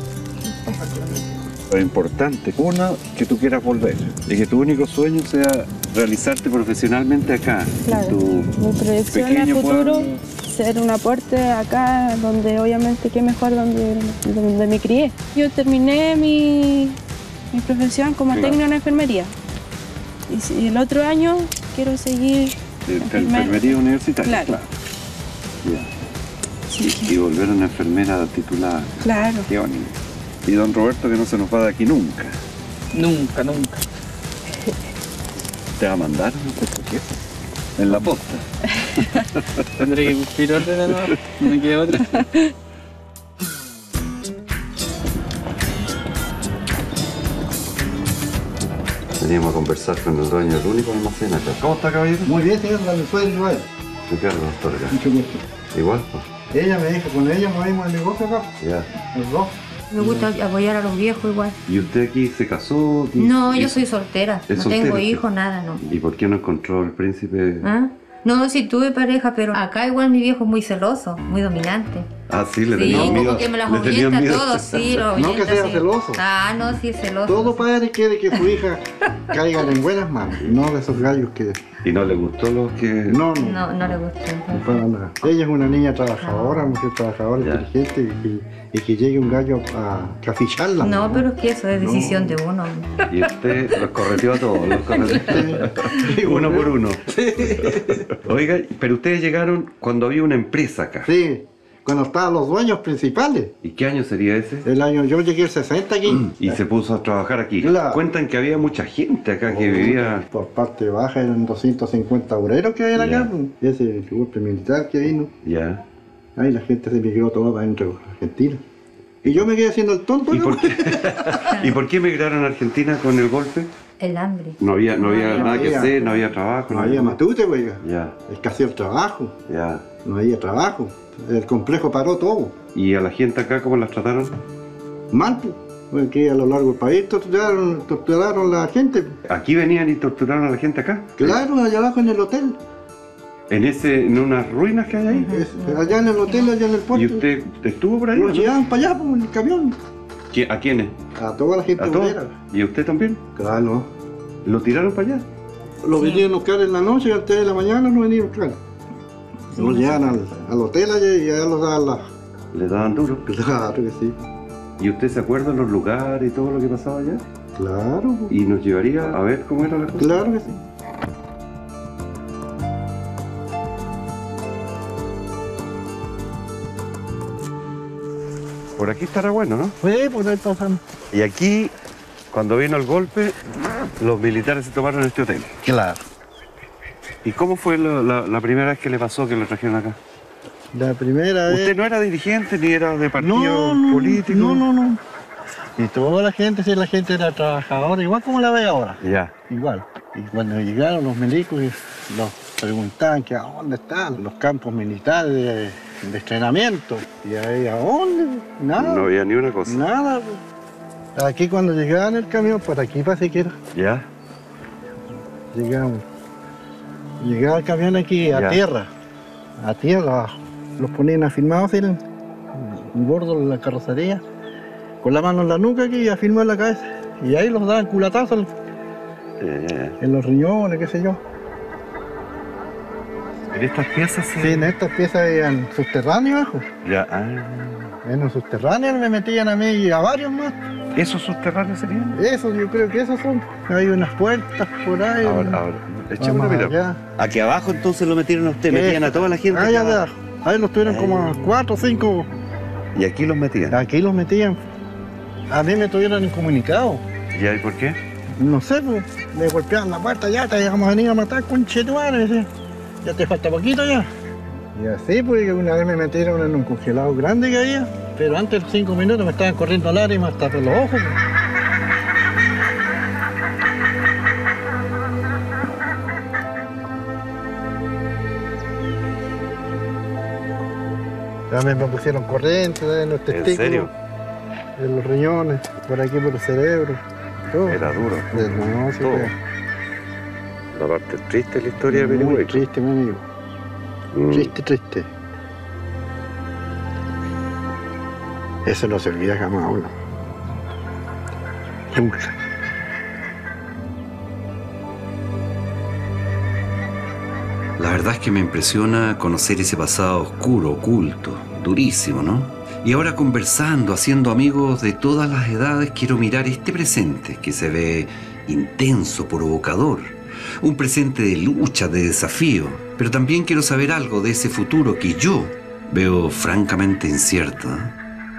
Speaker 1: Lo importante, uno, que tú quieras volver y que tu único sueño sea realizarte profesionalmente acá.
Speaker 10: Claro.
Speaker 1: en tu
Speaker 10: Mi proyección a
Speaker 1: pequeño
Speaker 10: futuro,
Speaker 1: pueblo.
Speaker 10: ser un aporte acá, donde obviamente qué mejor donde, donde me crié. Yo terminé mi, mi profesión como
Speaker 1: Claro.
Speaker 10: técnico en enfermería. Y, si- y el otro año quiero seguir
Speaker 1: de
Speaker 10: enfermera.
Speaker 1: enfermería universitaria.
Speaker 10: Claro.
Speaker 1: Ya.
Speaker 10: Sí,
Speaker 1: Y, y volver a una enfermera titulada.
Speaker 10: claro.
Speaker 1: Qué bonito. Y don Roberto que no se nos va de aquí nunca.
Speaker 5: Nunca, nunca.
Speaker 1: Te va a mandar, no sé por qué. En la posta.
Speaker 5: Tendré que cumplir órdenes, no, no me queda otra.
Speaker 1: Veníamos a conversar con el dueño del único almacén acá. ¿Cómo está, caballero?
Speaker 6: Muy bien, señor, Valenzuela Igual.
Speaker 1: Ricardo Astorga.
Speaker 6: Mucho gusto.
Speaker 1: Igual, pues.
Speaker 6: Ella me dijo, con ella movimos el negocio acá,
Speaker 1: Ya.
Speaker 6: los dos.
Speaker 11: Me gusta apoyar a los viejos igual.
Speaker 1: ¿Y usted aquí se casó? Aquí-
Speaker 11: No,
Speaker 1: y-
Speaker 11: yo soy soltera.
Speaker 1: ¿Es
Speaker 11: No
Speaker 1: soltera
Speaker 11: tengo
Speaker 1: usted?
Speaker 11: hijos, nada, no.
Speaker 1: ¿Y por qué no encontró el príncipe?
Speaker 11: ¿Ah? No, sí tuve pareja, pero acá igual mi viejo es muy celoso, muy dominante.
Speaker 1: Ah, sí, le
Speaker 11: Sí,
Speaker 1: tenían miedo.
Speaker 11: como que me las
Speaker 1: le tenían
Speaker 11: ahuyenta
Speaker 1: miedo.
Speaker 11: todo, sí, lo
Speaker 6: No que
Speaker 11: ahuyenta,
Speaker 6: sea
Speaker 11: sí.
Speaker 6: celoso.
Speaker 11: Ah, no, sí es celoso.
Speaker 6: Todo padre quiere que su hija caiga en buenas manos, no de esos gallos que...
Speaker 1: ¿Y no le gustó lo que...?
Speaker 6: No, no.
Speaker 11: No, no le gusta.
Speaker 6: No para nada. Ella es una niña trabajadora, mujer trabajadora,
Speaker 1: Ya.
Speaker 6: inteligente, y, y- y que llegue un gallo a caficharla.
Speaker 11: No, pero es que eso es
Speaker 6: No.
Speaker 11: decisión de uno.
Speaker 1: Y usted los correteó a todos, los correteó. Uno por uno. Oiga, pero ustedes llegaron cuando había una empresa acá.
Speaker 6: Sí, cuando estaban los dueños principales.
Speaker 1: ¿Y qué año sería ese?
Speaker 6: El año, yo llegué el sesenta aquí.
Speaker 1: Y se puso a trabajar aquí.
Speaker 6: Claro.
Speaker 1: Cuentan que había mucha gente acá que vivía...
Speaker 6: Por parte baja eran doscientos cincuenta obreros que había
Speaker 1: Ya.
Speaker 6: acá. pues. Ese golpe militar que vino.
Speaker 1: Ya.
Speaker 6: Ahí la gente se migró toda para dentro de Argentina. Y yo me quedé haciendo el tonto.
Speaker 1: ¿Y
Speaker 6: ¿no?
Speaker 1: por qué, ¿Y por qué emigraron a Argentina con el golpe?
Speaker 11: El hambre.
Speaker 1: No había, no había
Speaker 6: No
Speaker 1: nada que
Speaker 6: había.
Speaker 1: hacer, no había trabajo.
Speaker 6: No había matute, güey.
Speaker 1: Ya,
Speaker 6: Escaseó el trabajo.
Speaker 1: ya.
Speaker 6: No había trabajo. El complejo paró todo.
Speaker 1: ¿Y a la gente acá cómo las trataron?
Speaker 6: Mal, pues. Porque a lo largo del país torturaron, torturaron a la gente.
Speaker 1: ¿Aquí venían y torturaron a la gente acá?
Speaker 6: Claro, allá abajo en el hotel.
Speaker 1: ¿En ese, en unas ruinas que hay ahí?
Speaker 6: Es- allá en el hotel, allá en el puerto.
Speaker 1: ¿Y usted estuvo por ahí?
Speaker 6: Los llevaban para allá, pues, en el camión.
Speaker 1: ¿Qui- ¿A quiénes?
Speaker 6: A toda la gente
Speaker 1: ¿A todos?
Speaker 6: obrera.
Speaker 1: ¿Y usted también?
Speaker 6: Claro.
Speaker 1: ¿Lo tiraron para allá?
Speaker 6: Lo venían a buscar en la noche y antes de la mañana no venían a buscar. Los llevan al, al hotel allá y allá los daban la...
Speaker 1: ¿Le daban duro?
Speaker 6: Claro que sí.
Speaker 1: ¿Y usted se acuerda de los lugares y todo lo que pasaba allá?
Speaker 6: Claro.
Speaker 1: ¿Y nos llevaría a ver cómo era la cosa?
Speaker 6: Claro que sí.
Speaker 1: Por aquí estará bueno, ¿no?
Speaker 6: Sí, por ahí pasamos.
Speaker 1: Y aquí, cuando vino el golpe, los militares se tomaron este hotel.
Speaker 6: Claro.
Speaker 1: ¿Y cómo fue la, la, la primera vez que le pasó que lo trajeron acá?
Speaker 6: La primera vez...
Speaker 1: ¿Usted no era dirigente ni era de partido
Speaker 6: no, no,
Speaker 1: político?
Speaker 6: No, no, no. Y toda la gente, sí, la gente era trabajadora, igual como la ve ahora.
Speaker 1: Ya.
Speaker 6: Igual. Y cuando llegaron los milicos, los preguntaban que a dónde están los campos militares de, de entrenamiento. Y ahí, ¿a dónde? Nada.
Speaker 1: No había ni una cosa.
Speaker 6: Nada. Aquí cuando llegaban el camión, por aquí parece que era.
Speaker 1: Ya.
Speaker 6: Llegamos. Llegaba el camión aquí a
Speaker 1: ya.
Speaker 6: tierra. A tierra abajo. Los ponían afirmados en el bordo de la carrocería, con la mano en la nuca aquí y afirmado en la cabeza. Y ahí los daban culatazos
Speaker 1: Ya, ya, ya.
Speaker 6: en los riñones, qué sé yo.
Speaker 1: ¿En estas piezas? Sí,
Speaker 6: sí en estas piezas eran subterráneos abajo.
Speaker 1: Ya. Ah.
Speaker 6: En los subterráneos me metían a mí y a varios más.
Speaker 1: ¿Esos subterráneos serían?
Speaker 6: Esos, yo creo que esos son. Hay unas puertas por ahí.
Speaker 1: Ahora, ahora. Echemos una mirada.
Speaker 12: Aquí abajo entonces lo metieron a usted, metían a toda la gente.
Speaker 6: Allá de abajo. Ahí los tuvieron Ay. como a cuatro o cinco.
Speaker 1: ¿Y aquí los metían?
Speaker 6: Aquí los metían. A mí me tuvieron incomunicado.
Speaker 1: ¿Y ahí por qué?
Speaker 6: No sé, pues, me golpeaban la puerta, ya te vamos a venir a matar, conchetuares. Ya te falta poquito ya. Y así, pues, una vez me metieron en un congelado grande que había, pero antes de cinco minutos me estaban corriendo lágrimas hasta por los ojos. Pues. También me pusieron corriente en los testículos. ¿En serio? En los riñones, por aquí por el cerebro. Todo.
Speaker 1: Era duro.
Speaker 6: No, sí,
Speaker 1: todo. La parte triste de la historia de Pirihueco.
Speaker 6: Muy triste, mi amigo. Mm. Triste, triste. Eso no se olvida jamás a uno. Nunca.
Speaker 1: La verdad es que me impresiona conocer ese pasado oscuro, oculto, durísimo, ¿no? Y ahora conversando, haciendo amigos de todas las edades, quiero mirar este presente que se ve intenso, provocador. Un presente de lucha, de desafío. Pero también quiero saber algo de ese futuro que yo veo francamente incierto, ¿eh?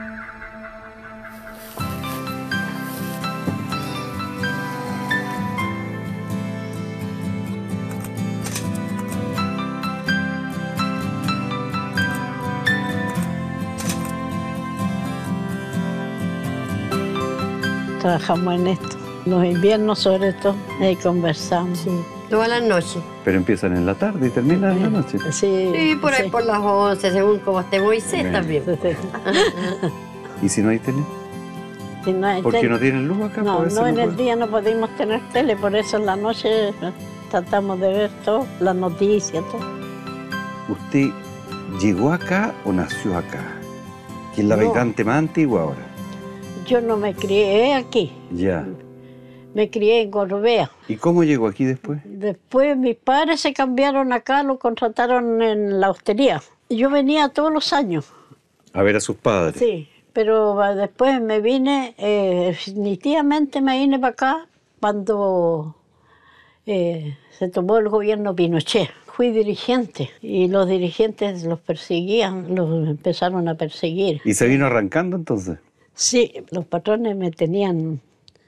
Speaker 7: Trabajamos en esto. Los inviernos sobre todo, ahí conversamos.
Speaker 13: Sí, todas las noches.
Speaker 1: Pero empiezan en la tarde y terminan en la noche.
Speaker 7: Sí,
Speaker 13: sí por ahí sí. Por las once, según como esté Moisés sí. también. Sí, sí.
Speaker 1: ¿Y si no hay tele?
Speaker 7: Si no hay
Speaker 1: ¿Por qué
Speaker 7: tele?
Speaker 1: no tienen luz acá?
Speaker 7: No, no en el día no podemos tener tele, por eso en la noche tratamos de ver todo, las noticias, todo.
Speaker 1: ¿Usted llegó acá o nació acá? ¿Quién es la no. habitante más antigua ahora?
Speaker 7: Yo no me crié aquí.
Speaker 1: Ya.
Speaker 7: Me crié en Gorbea.
Speaker 1: ¿Y cómo llegó aquí después?
Speaker 7: Después mis padres se cambiaron acá, lo contrataron en la hostería. Yo venía todos los años.
Speaker 1: A ver a sus padres.
Speaker 7: Sí, pero después me vine, eh, definitivamente me vine para acá cuando eh, se tomó el gobierno Pinochet. Fui dirigente y los dirigentes los perseguían, los empezaron a perseguir.
Speaker 1: ¿Y se vino arrancando entonces?
Speaker 7: Sí, los patrones me tenían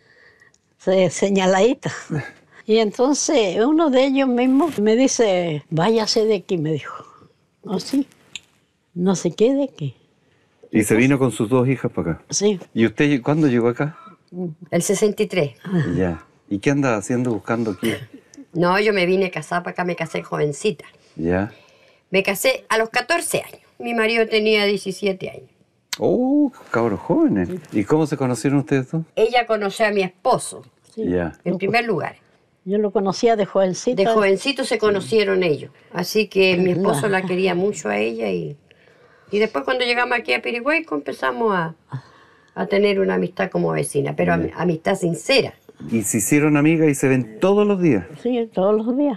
Speaker 7: señaladita. Y entonces uno de ellos mismos me dice, váyase de aquí, me dijo. ¿Oh, sí? No se quede aquí.
Speaker 1: ¿Y se vino con sus dos hijas para acá?
Speaker 7: Sí.
Speaker 1: ¿Y usted cuándo llegó acá?
Speaker 13: El sesenta y tres.
Speaker 1: Ya. ¿Y qué anda haciendo buscando aquí?
Speaker 13: No, yo me vine a casar para acá, me casé jovencita.
Speaker 1: Ya.
Speaker 13: Me casé a los catorce años. Mi marido tenía diecisiete años.
Speaker 1: ¡Oh, cabros jóvenes! ¿Y cómo se conocieron ustedes dos?
Speaker 13: Ella conoció a mi esposo,
Speaker 7: sí.
Speaker 1: Ya.
Speaker 13: en primer lugar.
Speaker 7: Yo lo conocía de jovencito.
Speaker 13: De jovencito se conocieron ellos. Así que mi esposo la quería mucho a ella y, y después cuando llegamos aquí a Pirihueco empezamos a, a tener una amistad como vecina, pero am, amistad sincera.
Speaker 1: ¿Y se hicieron amigas y se ven todos los días?
Speaker 7: Sí, todos los días.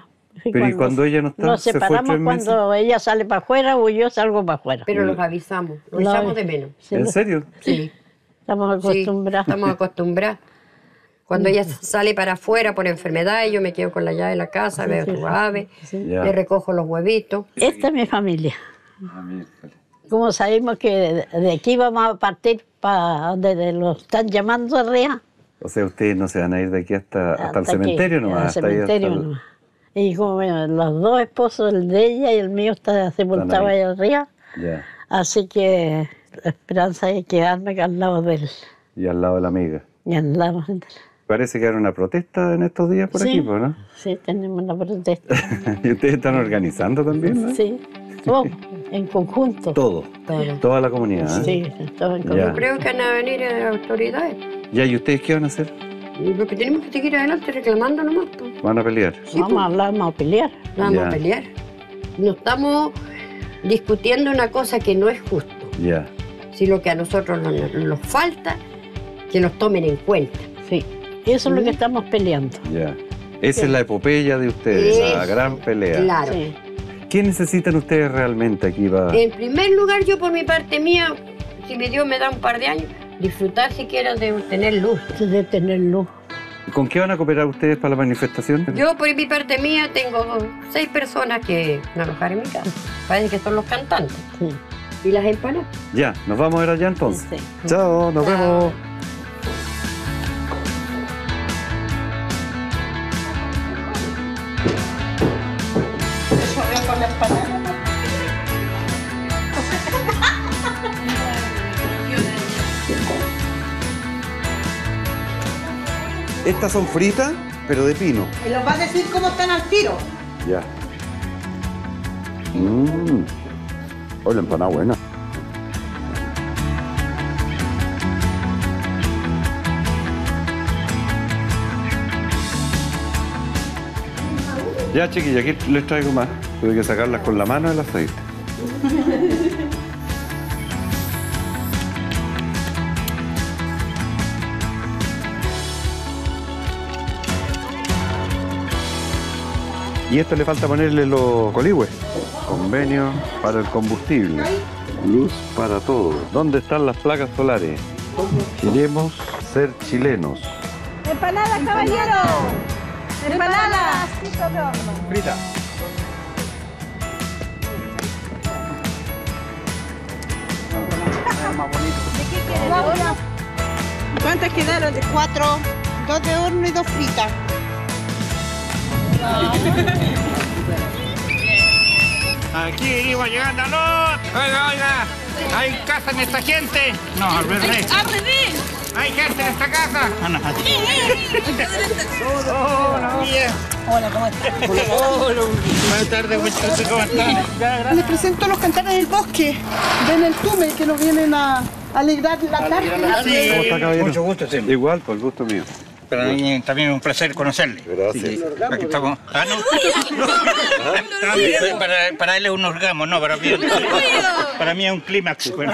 Speaker 4: Pero ¿y cuando ella no está?
Speaker 7: Nos
Speaker 4: ¿Se fue
Speaker 7: separamos
Speaker 4: tres meses?
Speaker 7: cuando ella sale para afuera o yo salgo para afuera.
Speaker 13: Pero los avisamos, los
Speaker 7: Lo-
Speaker 13: echamos de menos.
Speaker 7: Sí,
Speaker 4: ¿En
Speaker 7: lo-
Speaker 4: serio?
Speaker 13: Sí.
Speaker 7: Estamos acostumbrados.
Speaker 13: Sí, estamos acostumbrados. Cuando ella sale para afuera por enfermedad, yo me quedo con la llave de la casa,
Speaker 7: Sí,
Speaker 13: veo
Speaker 7: sí,
Speaker 13: sus
Speaker 7: sí.
Speaker 13: aves,
Speaker 7: Sí.
Speaker 4: Ya.
Speaker 13: le recojo los huevitos.
Speaker 7: Esta es mi familia.
Speaker 4: Ah, miércoles.
Speaker 7: Como sabemos que de aquí vamos a partir para donde lo están llamando arriba.
Speaker 4: O sea, ustedes no se van a ir de aquí hasta, hasta, el
Speaker 7: hasta
Speaker 4: cementerio
Speaker 7: aquí,
Speaker 4: nomás.
Speaker 7: Al
Speaker 4: hasta ahí, hasta
Speaker 7: cementerio
Speaker 4: el-
Speaker 7: nomás. Y como bueno, los dos esposos, el de ella y el mío, está sepultado
Speaker 4: ahí.
Speaker 7: allá arriba.
Speaker 4: Ya.
Speaker 7: Así que la esperanza es quedarme al lado de él.
Speaker 4: Y al lado de la amiga.
Speaker 7: Y andamos.
Speaker 4: Parece que hay una protesta en estos días por
Speaker 7: Sí.
Speaker 4: aquí, pues, ¿no?
Speaker 7: Sí, tenemos la protesta.
Speaker 4: Y ustedes están organizando también, ¿no?
Speaker 7: Sí, todos, en conjunto.
Speaker 4: Todo.
Speaker 13: Todo.
Speaker 4: Toda la comunidad. ¿eh?
Speaker 7: Sí, todos en
Speaker 4: Ya.
Speaker 7: conjunto.
Speaker 13: Yo creo que van a venir eh, autoridades.
Speaker 4: Ya, ¿y ustedes qué van a hacer?
Speaker 13: Y lo que tenemos que seguir adelante reclamando nomás. Pues.
Speaker 4: ¿Van a pelear?
Speaker 13: Sí,
Speaker 7: Vamos a hablar, vamos a pelear.
Speaker 13: Vamos
Speaker 4: Ya.
Speaker 13: a pelear. No estamos discutiendo una cosa que no es justo.
Speaker 4: Ya.
Speaker 13: Si lo que a nosotros nos, nos falta, que nos tomen en cuenta.
Speaker 7: Sí, eso es lo que
Speaker 13: Mm.
Speaker 7: estamos peleando.
Speaker 4: Ya. Esa es la epopeya de ustedes, la
Speaker 13: Eso,
Speaker 4: gran pelea.
Speaker 13: Claro.
Speaker 7: Sí.
Speaker 4: ¿Qué necesitan ustedes realmente aquí? Va?
Speaker 13: En primer lugar, yo por mi parte mía, si mi Dios me da un par de años, disfrutar siquiera de tener luz.
Speaker 7: De tener luz.
Speaker 4: ¿Con qué van a cooperar ustedes para la manifestación?
Speaker 13: Yo por mi parte mía tengo seis personas que van a alojar en mi casa. Parece que son los cantantes.
Speaker 7: Sí.
Speaker 13: Y las empanadas.
Speaker 4: Ya, nos vamos a ver allá entonces.
Speaker 7: Sí.
Speaker 4: Chao, nos
Speaker 13: Chao.
Speaker 4: vemos. Estas son fritas, pero de pino.
Speaker 8: Y los va a decir cómo están al tiro.
Speaker 4: Ya. Mmm. Oh, la empanada buena. Ya, chiquilla, aquí les traigo más. Tuve que sacarlas con la mano del aceite. Y esto le falta ponerle los coligües. Convenio para el combustible. Luz para todos. ¿Dónde están las placas solares? Queremos ser chilenos.
Speaker 8: ¡Empanadas, caballero! ¡Empanadas!
Speaker 4: Frita.
Speaker 8: ¿Cuántas quedaron? De cuatro, dos de horno y dos fritas.
Speaker 2: Aquí iba llegando a lot. Oiga, oiga. ¿Hay casa en esta gente? No, al revés.
Speaker 8: ¡Al revés!
Speaker 2: ¿Hay gente en esta casa? Ah, no.
Speaker 8: Hola, ¿cómo estás?
Speaker 2: Hola. Buenas tardes, muchachos. ¿Cómo están?
Speaker 8: Les presento los cantares del bosque. Ven el tume que nos vienen a alegrar la tarde.
Speaker 2: Sí.
Speaker 4: ¿Cómo está, caballero?
Speaker 2: Mucho gusto, sí.
Speaker 4: Igual, por el gusto mío.
Speaker 2: Para mí también es un placer conocerle.
Speaker 4: Gracias.
Speaker 2: Aquí estamos. Ah, no. También, para, para él es un orgasmo, no, para mí. Para mí es un clímax. Bueno.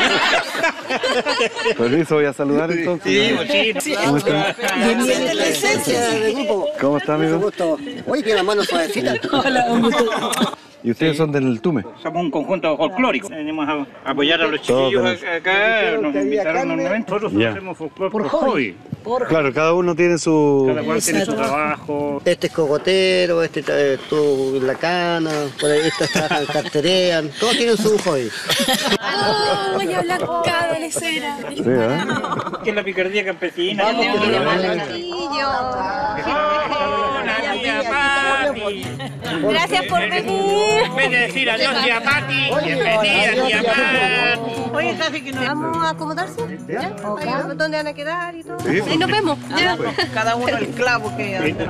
Speaker 4: Permiso, voy a saludar entonces.
Speaker 2: Sí, sí.
Speaker 4: ¿Cómo está?
Speaker 8: Bienvenido la esencia
Speaker 14: del grupo.
Speaker 4: ¿Cómo está, amigo?
Speaker 14: Gusto. Oye, tiene la mano suavecita.
Speaker 8: Hola, un gusto.
Speaker 4: ¿Y ustedes son del Tume?
Speaker 2: Somos un conjunto folclórico. Venimos a apoyar a los chiquillos
Speaker 4: Todos.
Speaker 2: acá. Nos invitaron a un evento. Nosotros
Speaker 4: Ya.
Speaker 2: hacemos folclore por hobby.
Speaker 4: Claro, cada uno tiene su...
Speaker 2: Cada cual tiene su trabajo.
Speaker 14: Este es cogotero, este tra- estuvo en la cana, por ahí estos trabajan, carterean, todos tienen su hobby.
Speaker 10: Oh, voy a hablar cada lecera.
Speaker 4: Sí, ¿eh?
Speaker 2: Que es la picardía campesina.
Speaker 10: Gracias por venir.
Speaker 2: En vez de decir adiós, tía Pati, bienvenida, tía Pati.
Speaker 8: Oye, Javi, que nos
Speaker 3: ¿Vamos a acomodarse? ¿Ya? Ahí, ¿dónde van a quedar y todo?
Speaker 4: Sí,
Speaker 3: Ahí nos vemos. ¿Ya?
Speaker 8: cada uno el clavo que anda.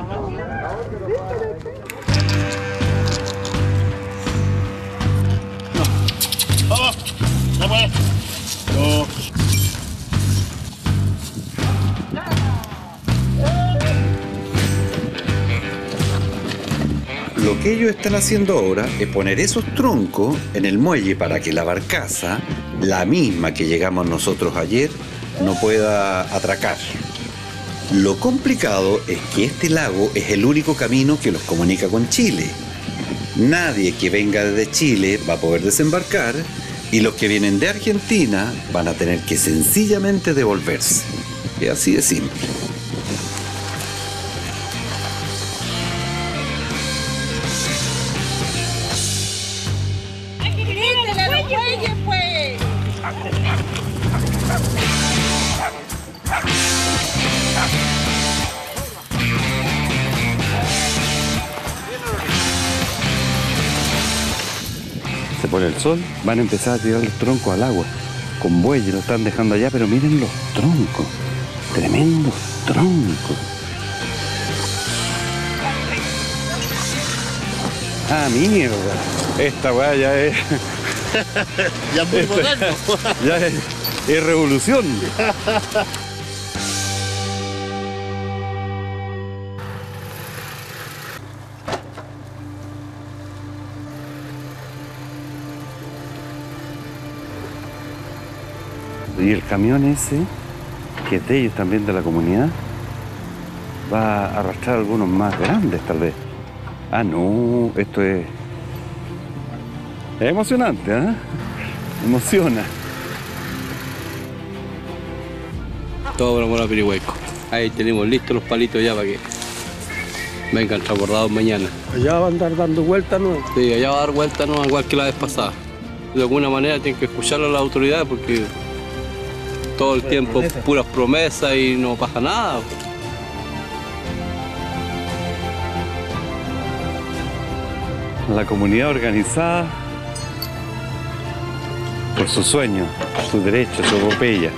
Speaker 2: Vamos, ya pues. No.
Speaker 1: Lo que ellos están haciendo ahora es poner esos troncos en el muelle para que la barcaza, la misma que llegamos nosotros ayer, no pueda atracar. Lo complicado es que este lago es el único camino que los comunica con Chile. Nadie que venga desde Chile va a poder desembarcar y los que vienen de Argentina van a tener que sencillamente devolverse. Es así de simple.
Speaker 4: Se pone el sol, van a empezar a tirar los troncos al agua. Con bueyes lo están dejando allá, pero miren los troncos. Tremendos troncos. Ah, mierda. Esta weá ya es...
Speaker 9: ya es muy
Speaker 4: Esto-
Speaker 9: moderno.
Speaker 4: Ya es, es revolución. Y el camión ese, que es de ellos también, de la comunidad, va a arrastrar algunos más grandes tal vez. Ah, no, esto es... Es emocionante, ¿eh? Emociona.
Speaker 15: Todo por amor a Pirihueco. Ahí tenemos listos los palitos ya para que vengan transbordados mañana.
Speaker 16: Allá va a andar dando vueltas, ¿no?
Speaker 15: Sí, allá va a dar vueltas, no igual que la vez pasada. De alguna manera tienen que escucharlo a las autoridades porque todo el tiempo puras promesas y no pasa nada.
Speaker 4: La comunidad organizada por su sueño, su derecho, su epopeya.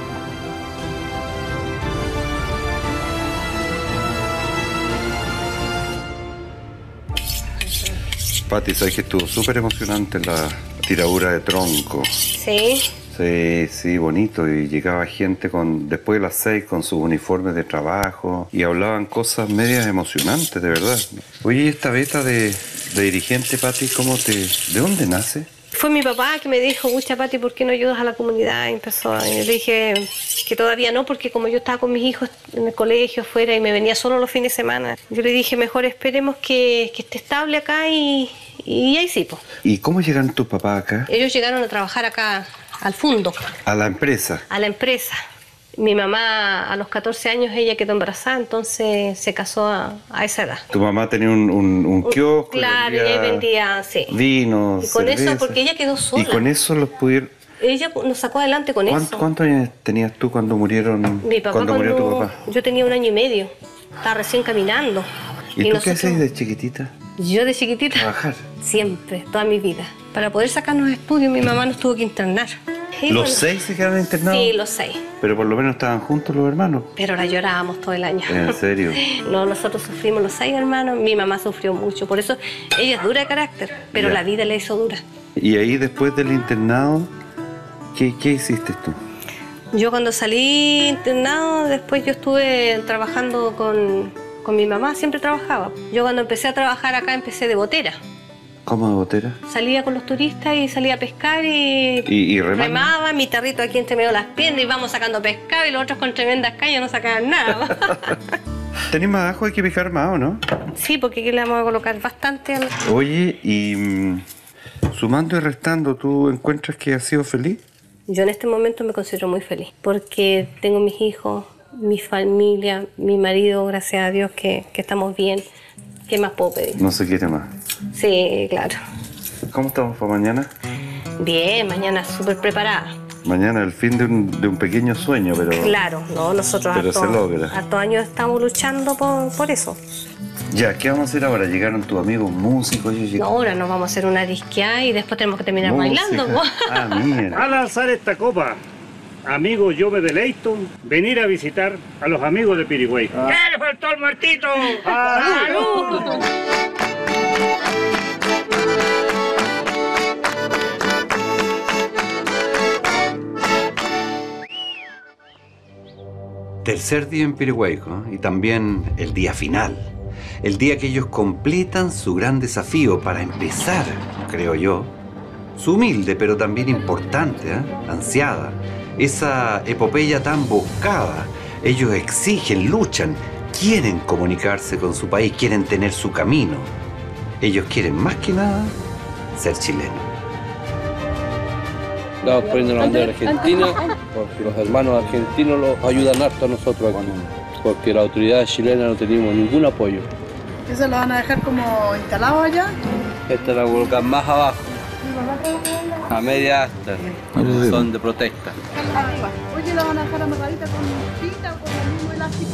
Speaker 4: Pati, sabes que estuvo súper emocionante la tiradura de tronco.
Speaker 3: Sí.
Speaker 4: Sí, sí, bonito. Y llegaba gente con después de las seis con sus uniformes de trabajo y hablaban cosas medias emocionantes, de verdad. Oye, ¿y esta beta de, de dirigente, Pati, cómo te, de dónde nace?
Speaker 3: Fue mi papá que me dijo, mucha Pati, ¿por qué no ayudas a la comunidad? Y empezó, y le dije que todavía no, porque como yo estaba con mis hijos en el colegio afuera y me venía solo los fines de semana, yo le dije, mejor esperemos que, que esté estable acá y, y ahí sí, pues.
Speaker 4: ¿Y cómo llegaron tus papás acá?
Speaker 3: Ellos llegaron a trabajar acá al fondo,
Speaker 4: A la empresa.
Speaker 3: a la empresa. Mi mamá a los catorce años ella quedó embarazada, entonces se casó a, a esa edad.
Speaker 4: Tu mamá tenía un, un, un kiosco.
Speaker 3: Claro, y ahí vendía, sí.
Speaker 4: Vinos,
Speaker 3: Y con eso,
Speaker 4: cerveza.
Speaker 3: porque ella quedó sola.
Speaker 4: Y con eso los pudieron...
Speaker 3: Ella nos sacó adelante con
Speaker 4: ¿Cuánto-
Speaker 3: eso.
Speaker 4: ¿Cuántos años tenías tú cuando murieron?
Speaker 3: Mi papá
Speaker 4: cuando murió tu
Speaker 3: cuando-
Speaker 4: papá.
Speaker 3: Yo tenía un año y medio, estaba recién caminando.
Speaker 4: ¿Y, tú qué
Speaker 3: nosotros-
Speaker 4: hacías de chiquitita?
Speaker 3: Yo de chiquitita,
Speaker 4: Trabajar.
Speaker 3: siempre, toda mi vida. Para poder sacarnos estudios, mi mamá nos tuvo que internar. Y
Speaker 4: ¿Los
Speaker 3: bueno,
Speaker 4: seis se quedaron internados?
Speaker 3: Sí, los seis.
Speaker 4: Pero por lo menos estaban juntos los hermanos.
Speaker 3: Pero la llorábamos todo el año.
Speaker 4: ¿En serio?
Speaker 3: No, nosotros sufrimos los seis hermanos, mi mamá sufrió mucho. Por eso ella es dura de carácter, pero
Speaker 4: Ya.
Speaker 3: la vida la hizo dura.
Speaker 4: Y ahí después del internado, ¿qué, qué hiciste tú?
Speaker 3: Yo cuando salí internado, después yo estuve trabajando con, con mi mamá, siempre trabajaba. Yo cuando empecé a trabajar acá empecé de botera.
Speaker 4: ¿Cómo de botera?
Speaker 3: Salía con los turistas y salía a pescar y,
Speaker 4: ¿Y, y remando?
Speaker 3: remaba, mi tarrito aquí entre medio de las piernas y íbamos sacando pescado y los otros con tremendas cañas no sacaban nada.
Speaker 4: ¿Tenés más ajo? Hay que picar más, ¿o no?
Speaker 3: Sí, porque aquí le vamos a colocar bastante. al-
Speaker 4: Oye, y mm, sumando y restando, ¿tú encuentras que has sido feliz?
Speaker 3: Yo en este momento me considero muy feliz porque tengo mis hijos, mi familia, mi marido, gracias a Dios que, que estamos bien. ¿Qué más puedo pedir?
Speaker 4: No se quiere más.
Speaker 3: Sí, claro.
Speaker 4: ¿Cómo estamos para mañana?
Speaker 3: Bien, mañana súper preparada.
Speaker 4: Mañana el fin de un, de un pequeño sueño, pero...
Speaker 3: Claro, no, nosotros
Speaker 4: Pero
Speaker 3: harto,
Speaker 4: se logra.
Speaker 3: harto años estamos luchando por, por eso.
Speaker 4: Ya, ¿qué vamos a hacer ahora? Llegaron tus amigos músicos. Yo
Speaker 3: No, ahora nos vamos a hacer una disqueada y después tenemos que terminar bailando. po.
Speaker 4: Ah, mira.
Speaker 17: Al alzar esta copa, amigo, yo me deleito venir a visitar a los amigos de Pirigüey.
Speaker 2: ¿Qué le faltó al muertito?
Speaker 17: ¡Salud!
Speaker 1: Tercer día en Pirihueco y también el día final. El día que ellos completan su gran desafío para empezar, creo yo, su humilde pero también importante, ¿eh? ansiada, esa epopeya tan buscada Ellos exigen, luchan, quieren comunicarse con su país, quieren tener su camino. Ellos quieren más que nada ser chilenos.
Speaker 15: Estamos poniendo la bandera argentina porque los hermanos argentinos los ayudan harto a nosotros aquí. Porque las autoridades chilenas no tenemos ningún apoyo.
Speaker 8: ¿Eso lo van a dejar como instalado allá?
Speaker 15: Esta la colocan más abajo, a media asta, son de protesta.
Speaker 8: Oye, ¿lo van a dejar amarradita con pita o con el mismo elástico?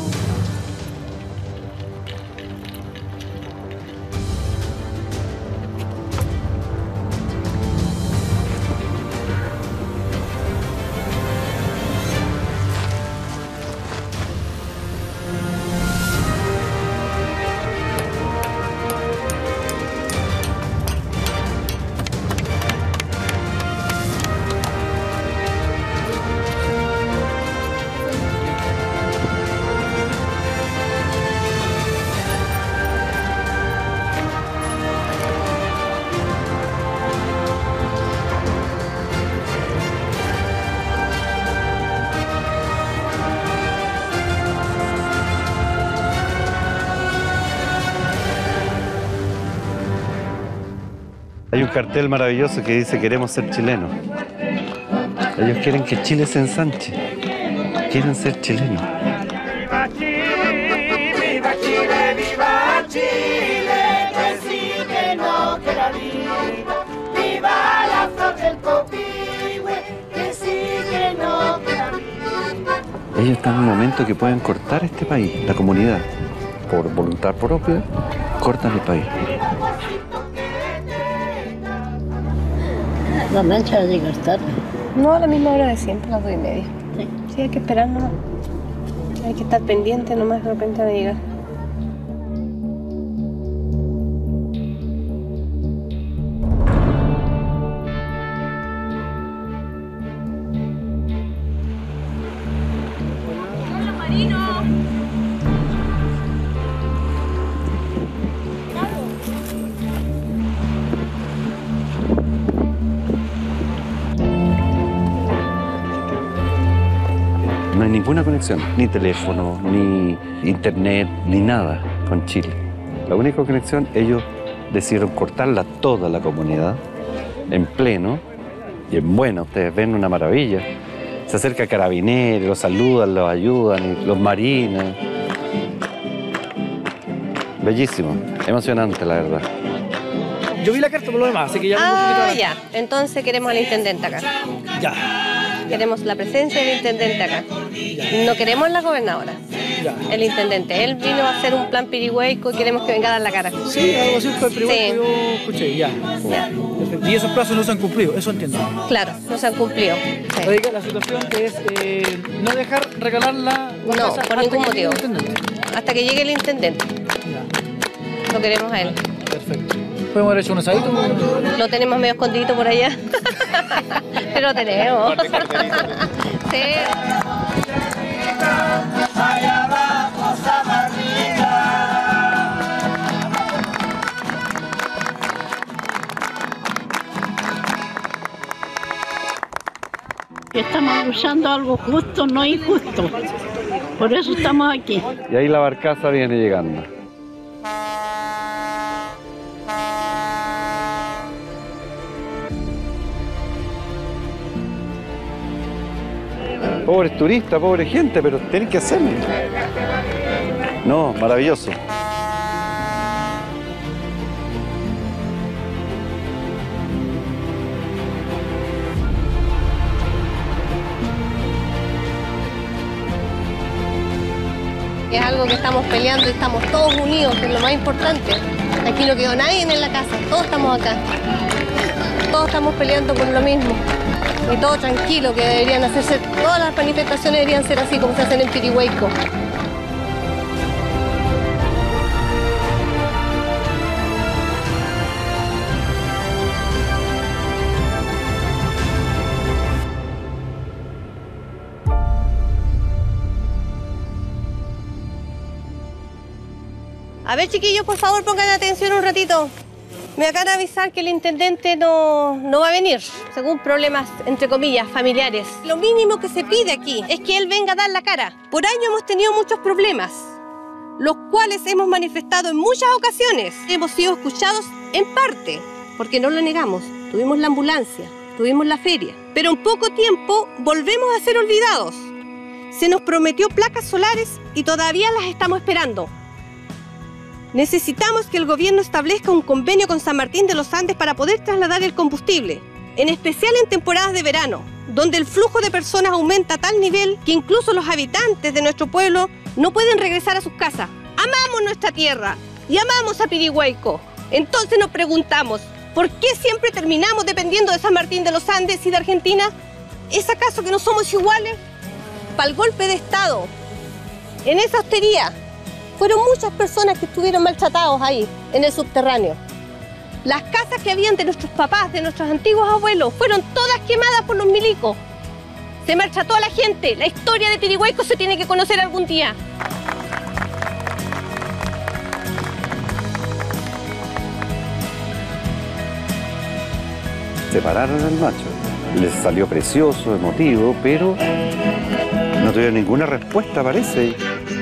Speaker 4: Hay un cartel maravilloso que dice queremos ser chilenos. Ellos quieren que Chile se ensanche. Quieren ser chilenos.
Speaker 2: ¡Viva Chile! ¡Viva Chile! ¡Viva Chile! Que sí, que no, que la viva. ¡Viva la flor del copihue! Que sí, que no, que la viva.
Speaker 1: Ellos están en un momento que pueden cortar este país, la comunidad, por voluntad propia, cortan el país.
Speaker 7: La lancha llega tarde.
Speaker 3: No, a la misma hora de siempre, a las dos y media. Sí. Sí, hay que esperar nomás. Hay que estar pendiente nomás, de repente van a llegar.
Speaker 2: ¡Hola, Marino!
Speaker 1: No hay ninguna conexión, ni teléfono, ni internet, ni nada con Chile. La única conexión, ellos decidieron cortarla toda la comunidad, en pleno, y en buena, ustedes ven una maravilla. Se acerca Carabineros, los saludan, los ayudan, y los marinas. Bellísimo, emocionante la verdad.
Speaker 18: Yo vi la carta por lo demás, así que ya...
Speaker 3: Ah, ya, entonces queremos al intendente acá.
Speaker 18: Ya.
Speaker 3: Queremos la presencia del intendente acá. No queremos la gobernadora.
Speaker 18: Ya.
Speaker 3: El intendente. Él vino a hacer un plan pirigüeico y queremos que venga a dar la cara.
Speaker 18: Sí, algo así fue el primero
Speaker 3: Sí.
Speaker 18: que yo escuché, ya.
Speaker 3: Ya.
Speaker 18: Perfecto. Y esos plazos no se han cumplido, eso entiendo.
Speaker 3: Claro, no se han cumplido. Sí.
Speaker 18: Oiga, la situación es eh, no dejar regalar la, la
Speaker 3: No,
Speaker 18: casa
Speaker 3: por
Speaker 18: hasta
Speaker 3: ningún
Speaker 18: que llegue
Speaker 3: motivo.
Speaker 18: el intendente.
Speaker 3: Hasta que llegue el intendente. Lo queremos a él.
Speaker 18: Perfecto. ¿Podemos haber hecho un asadito?
Speaker 3: Lo tenemos medio escondidito por allá. Pero lo tenemos. Sí.
Speaker 2: Allá abajo, Samarrica.
Speaker 7: Estamos luchando algo justo, no injusto. Por eso estamos aquí.
Speaker 4: Y ahí la barcaza viene llegando. Pobres turistas, pobre gente, pero tienen que hacerlo. No, maravilloso.
Speaker 3: Es algo que estamos peleando y estamos todos unidos, que es lo más importante. Aquí no quedó nadie en la casa, todos estamos acá. Todos estamos peleando por lo mismo. Y todo tranquilo, que deberían hacerse, todas las manifestaciones deberían ser así como se hacen en Pirigüeico. A ver, chiquillos, por favor, pongan atención un ratito. Me acaban de avisar que el intendente no, no va a venir, según problemas, entre comillas, familiares. Lo mínimo que se pide aquí es que él venga a dar la cara. Por años hemos tenido muchos problemas, los cuales hemos manifestado en muchas ocasiones. Hemos sido escuchados en parte, porque no lo negamos. Tuvimos la ambulancia, tuvimos la feria, pero en poco tiempo volvemos a ser olvidados. Se nos prometió placas solares y todavía las estamos esperando. Necesitamos que el gobierno establezca un convenio con San Martín de los Andes para poder trasladar el combustible, en especial en temporadas de verano, donde el flujo de personas aumenta a tal nivel que incluso los habitantes de nuestro pueblo no pueden regresar a sus casas. Amamos nuestra tierra y amamos a Pirihueco. Entonces nos preguntamos, ¿por qué siempre terminamos dependiendo de San Martín de los Andes y de Argentina? ¿Es acaso que no somos iguales? Para el golpe de Estado, en esa hostería, fueron muchas personas que estuvieron maltratados ahí, en el subterráneo. Las casas que habían de nuestros papás, de nuestros antiguos abuelos, fueron todas quemadas por los milicos. Se maltrató a la gente. La historia de Pirihueco se tiene que conocer algún día.
Speaker 1: Separaron al macho. Les salió precioso, emotivo, pero no tuvieron ninguna respuesta, parece.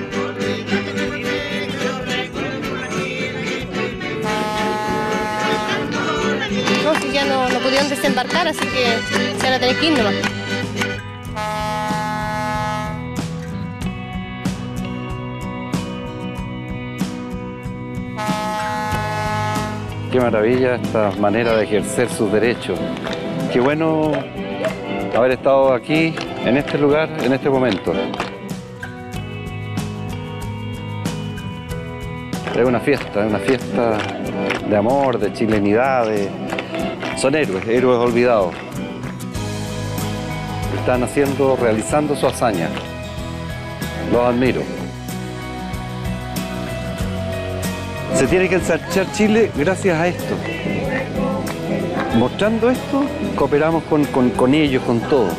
Speaker 3: No, si ya no, no pudieron desembarcar, así que se van a tener que ir nomás.
Speaker 1: Qué maravilla esta manera de ejercer sus derechos. Qué bueno haber estado aquí, en este lugar, en este momento. Es una fiesta, es una fiesta de amor, de chilenidad, de... son héroes, héroes olvidados. Están haciendo, realizando su hazaña. Los admiro. Se tiene que ensanchar Chile gracias a esto. Mostrando esto, cooperamos con, con, con ellos, con todo.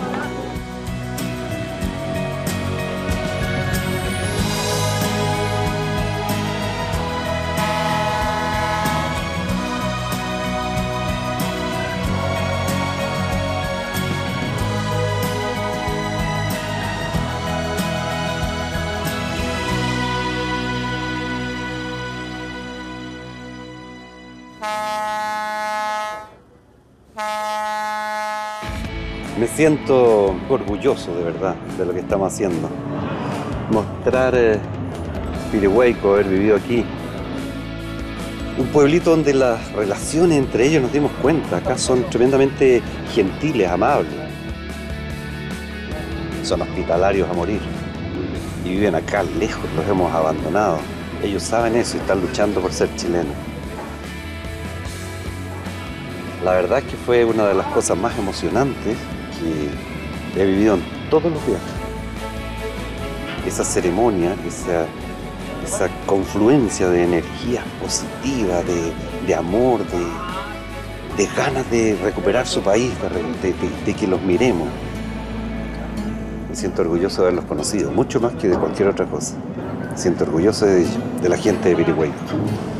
Speaker 1: Me siento orgulloso de verdad de lo que estamos haciendo. Mostrar eh, Pirihueco, haber vivido aquí. Un pueblito donde las relaciones entre ellos nos dimos cuenta. Acá son tremendamente gentiles, amables. Son hospitalarios a morir. Y viven acá lejos, los hemos abandonado. Ellos saben eso y están luchando por ser chilenos. La verdad es que fue una de las cosas más emocionantes que he vivido en todos los viajes. Esa ceremonia, esa, esa confluencia de energía positiva, de, de amor, de, de ganas de recuperar su país, de, de, de que los miremos. Me siento orgulloso de haberlos conocido, mucho más que de cualquier otra cosa. Me siento orgulloso de ellos, de la gente de Pirihueco.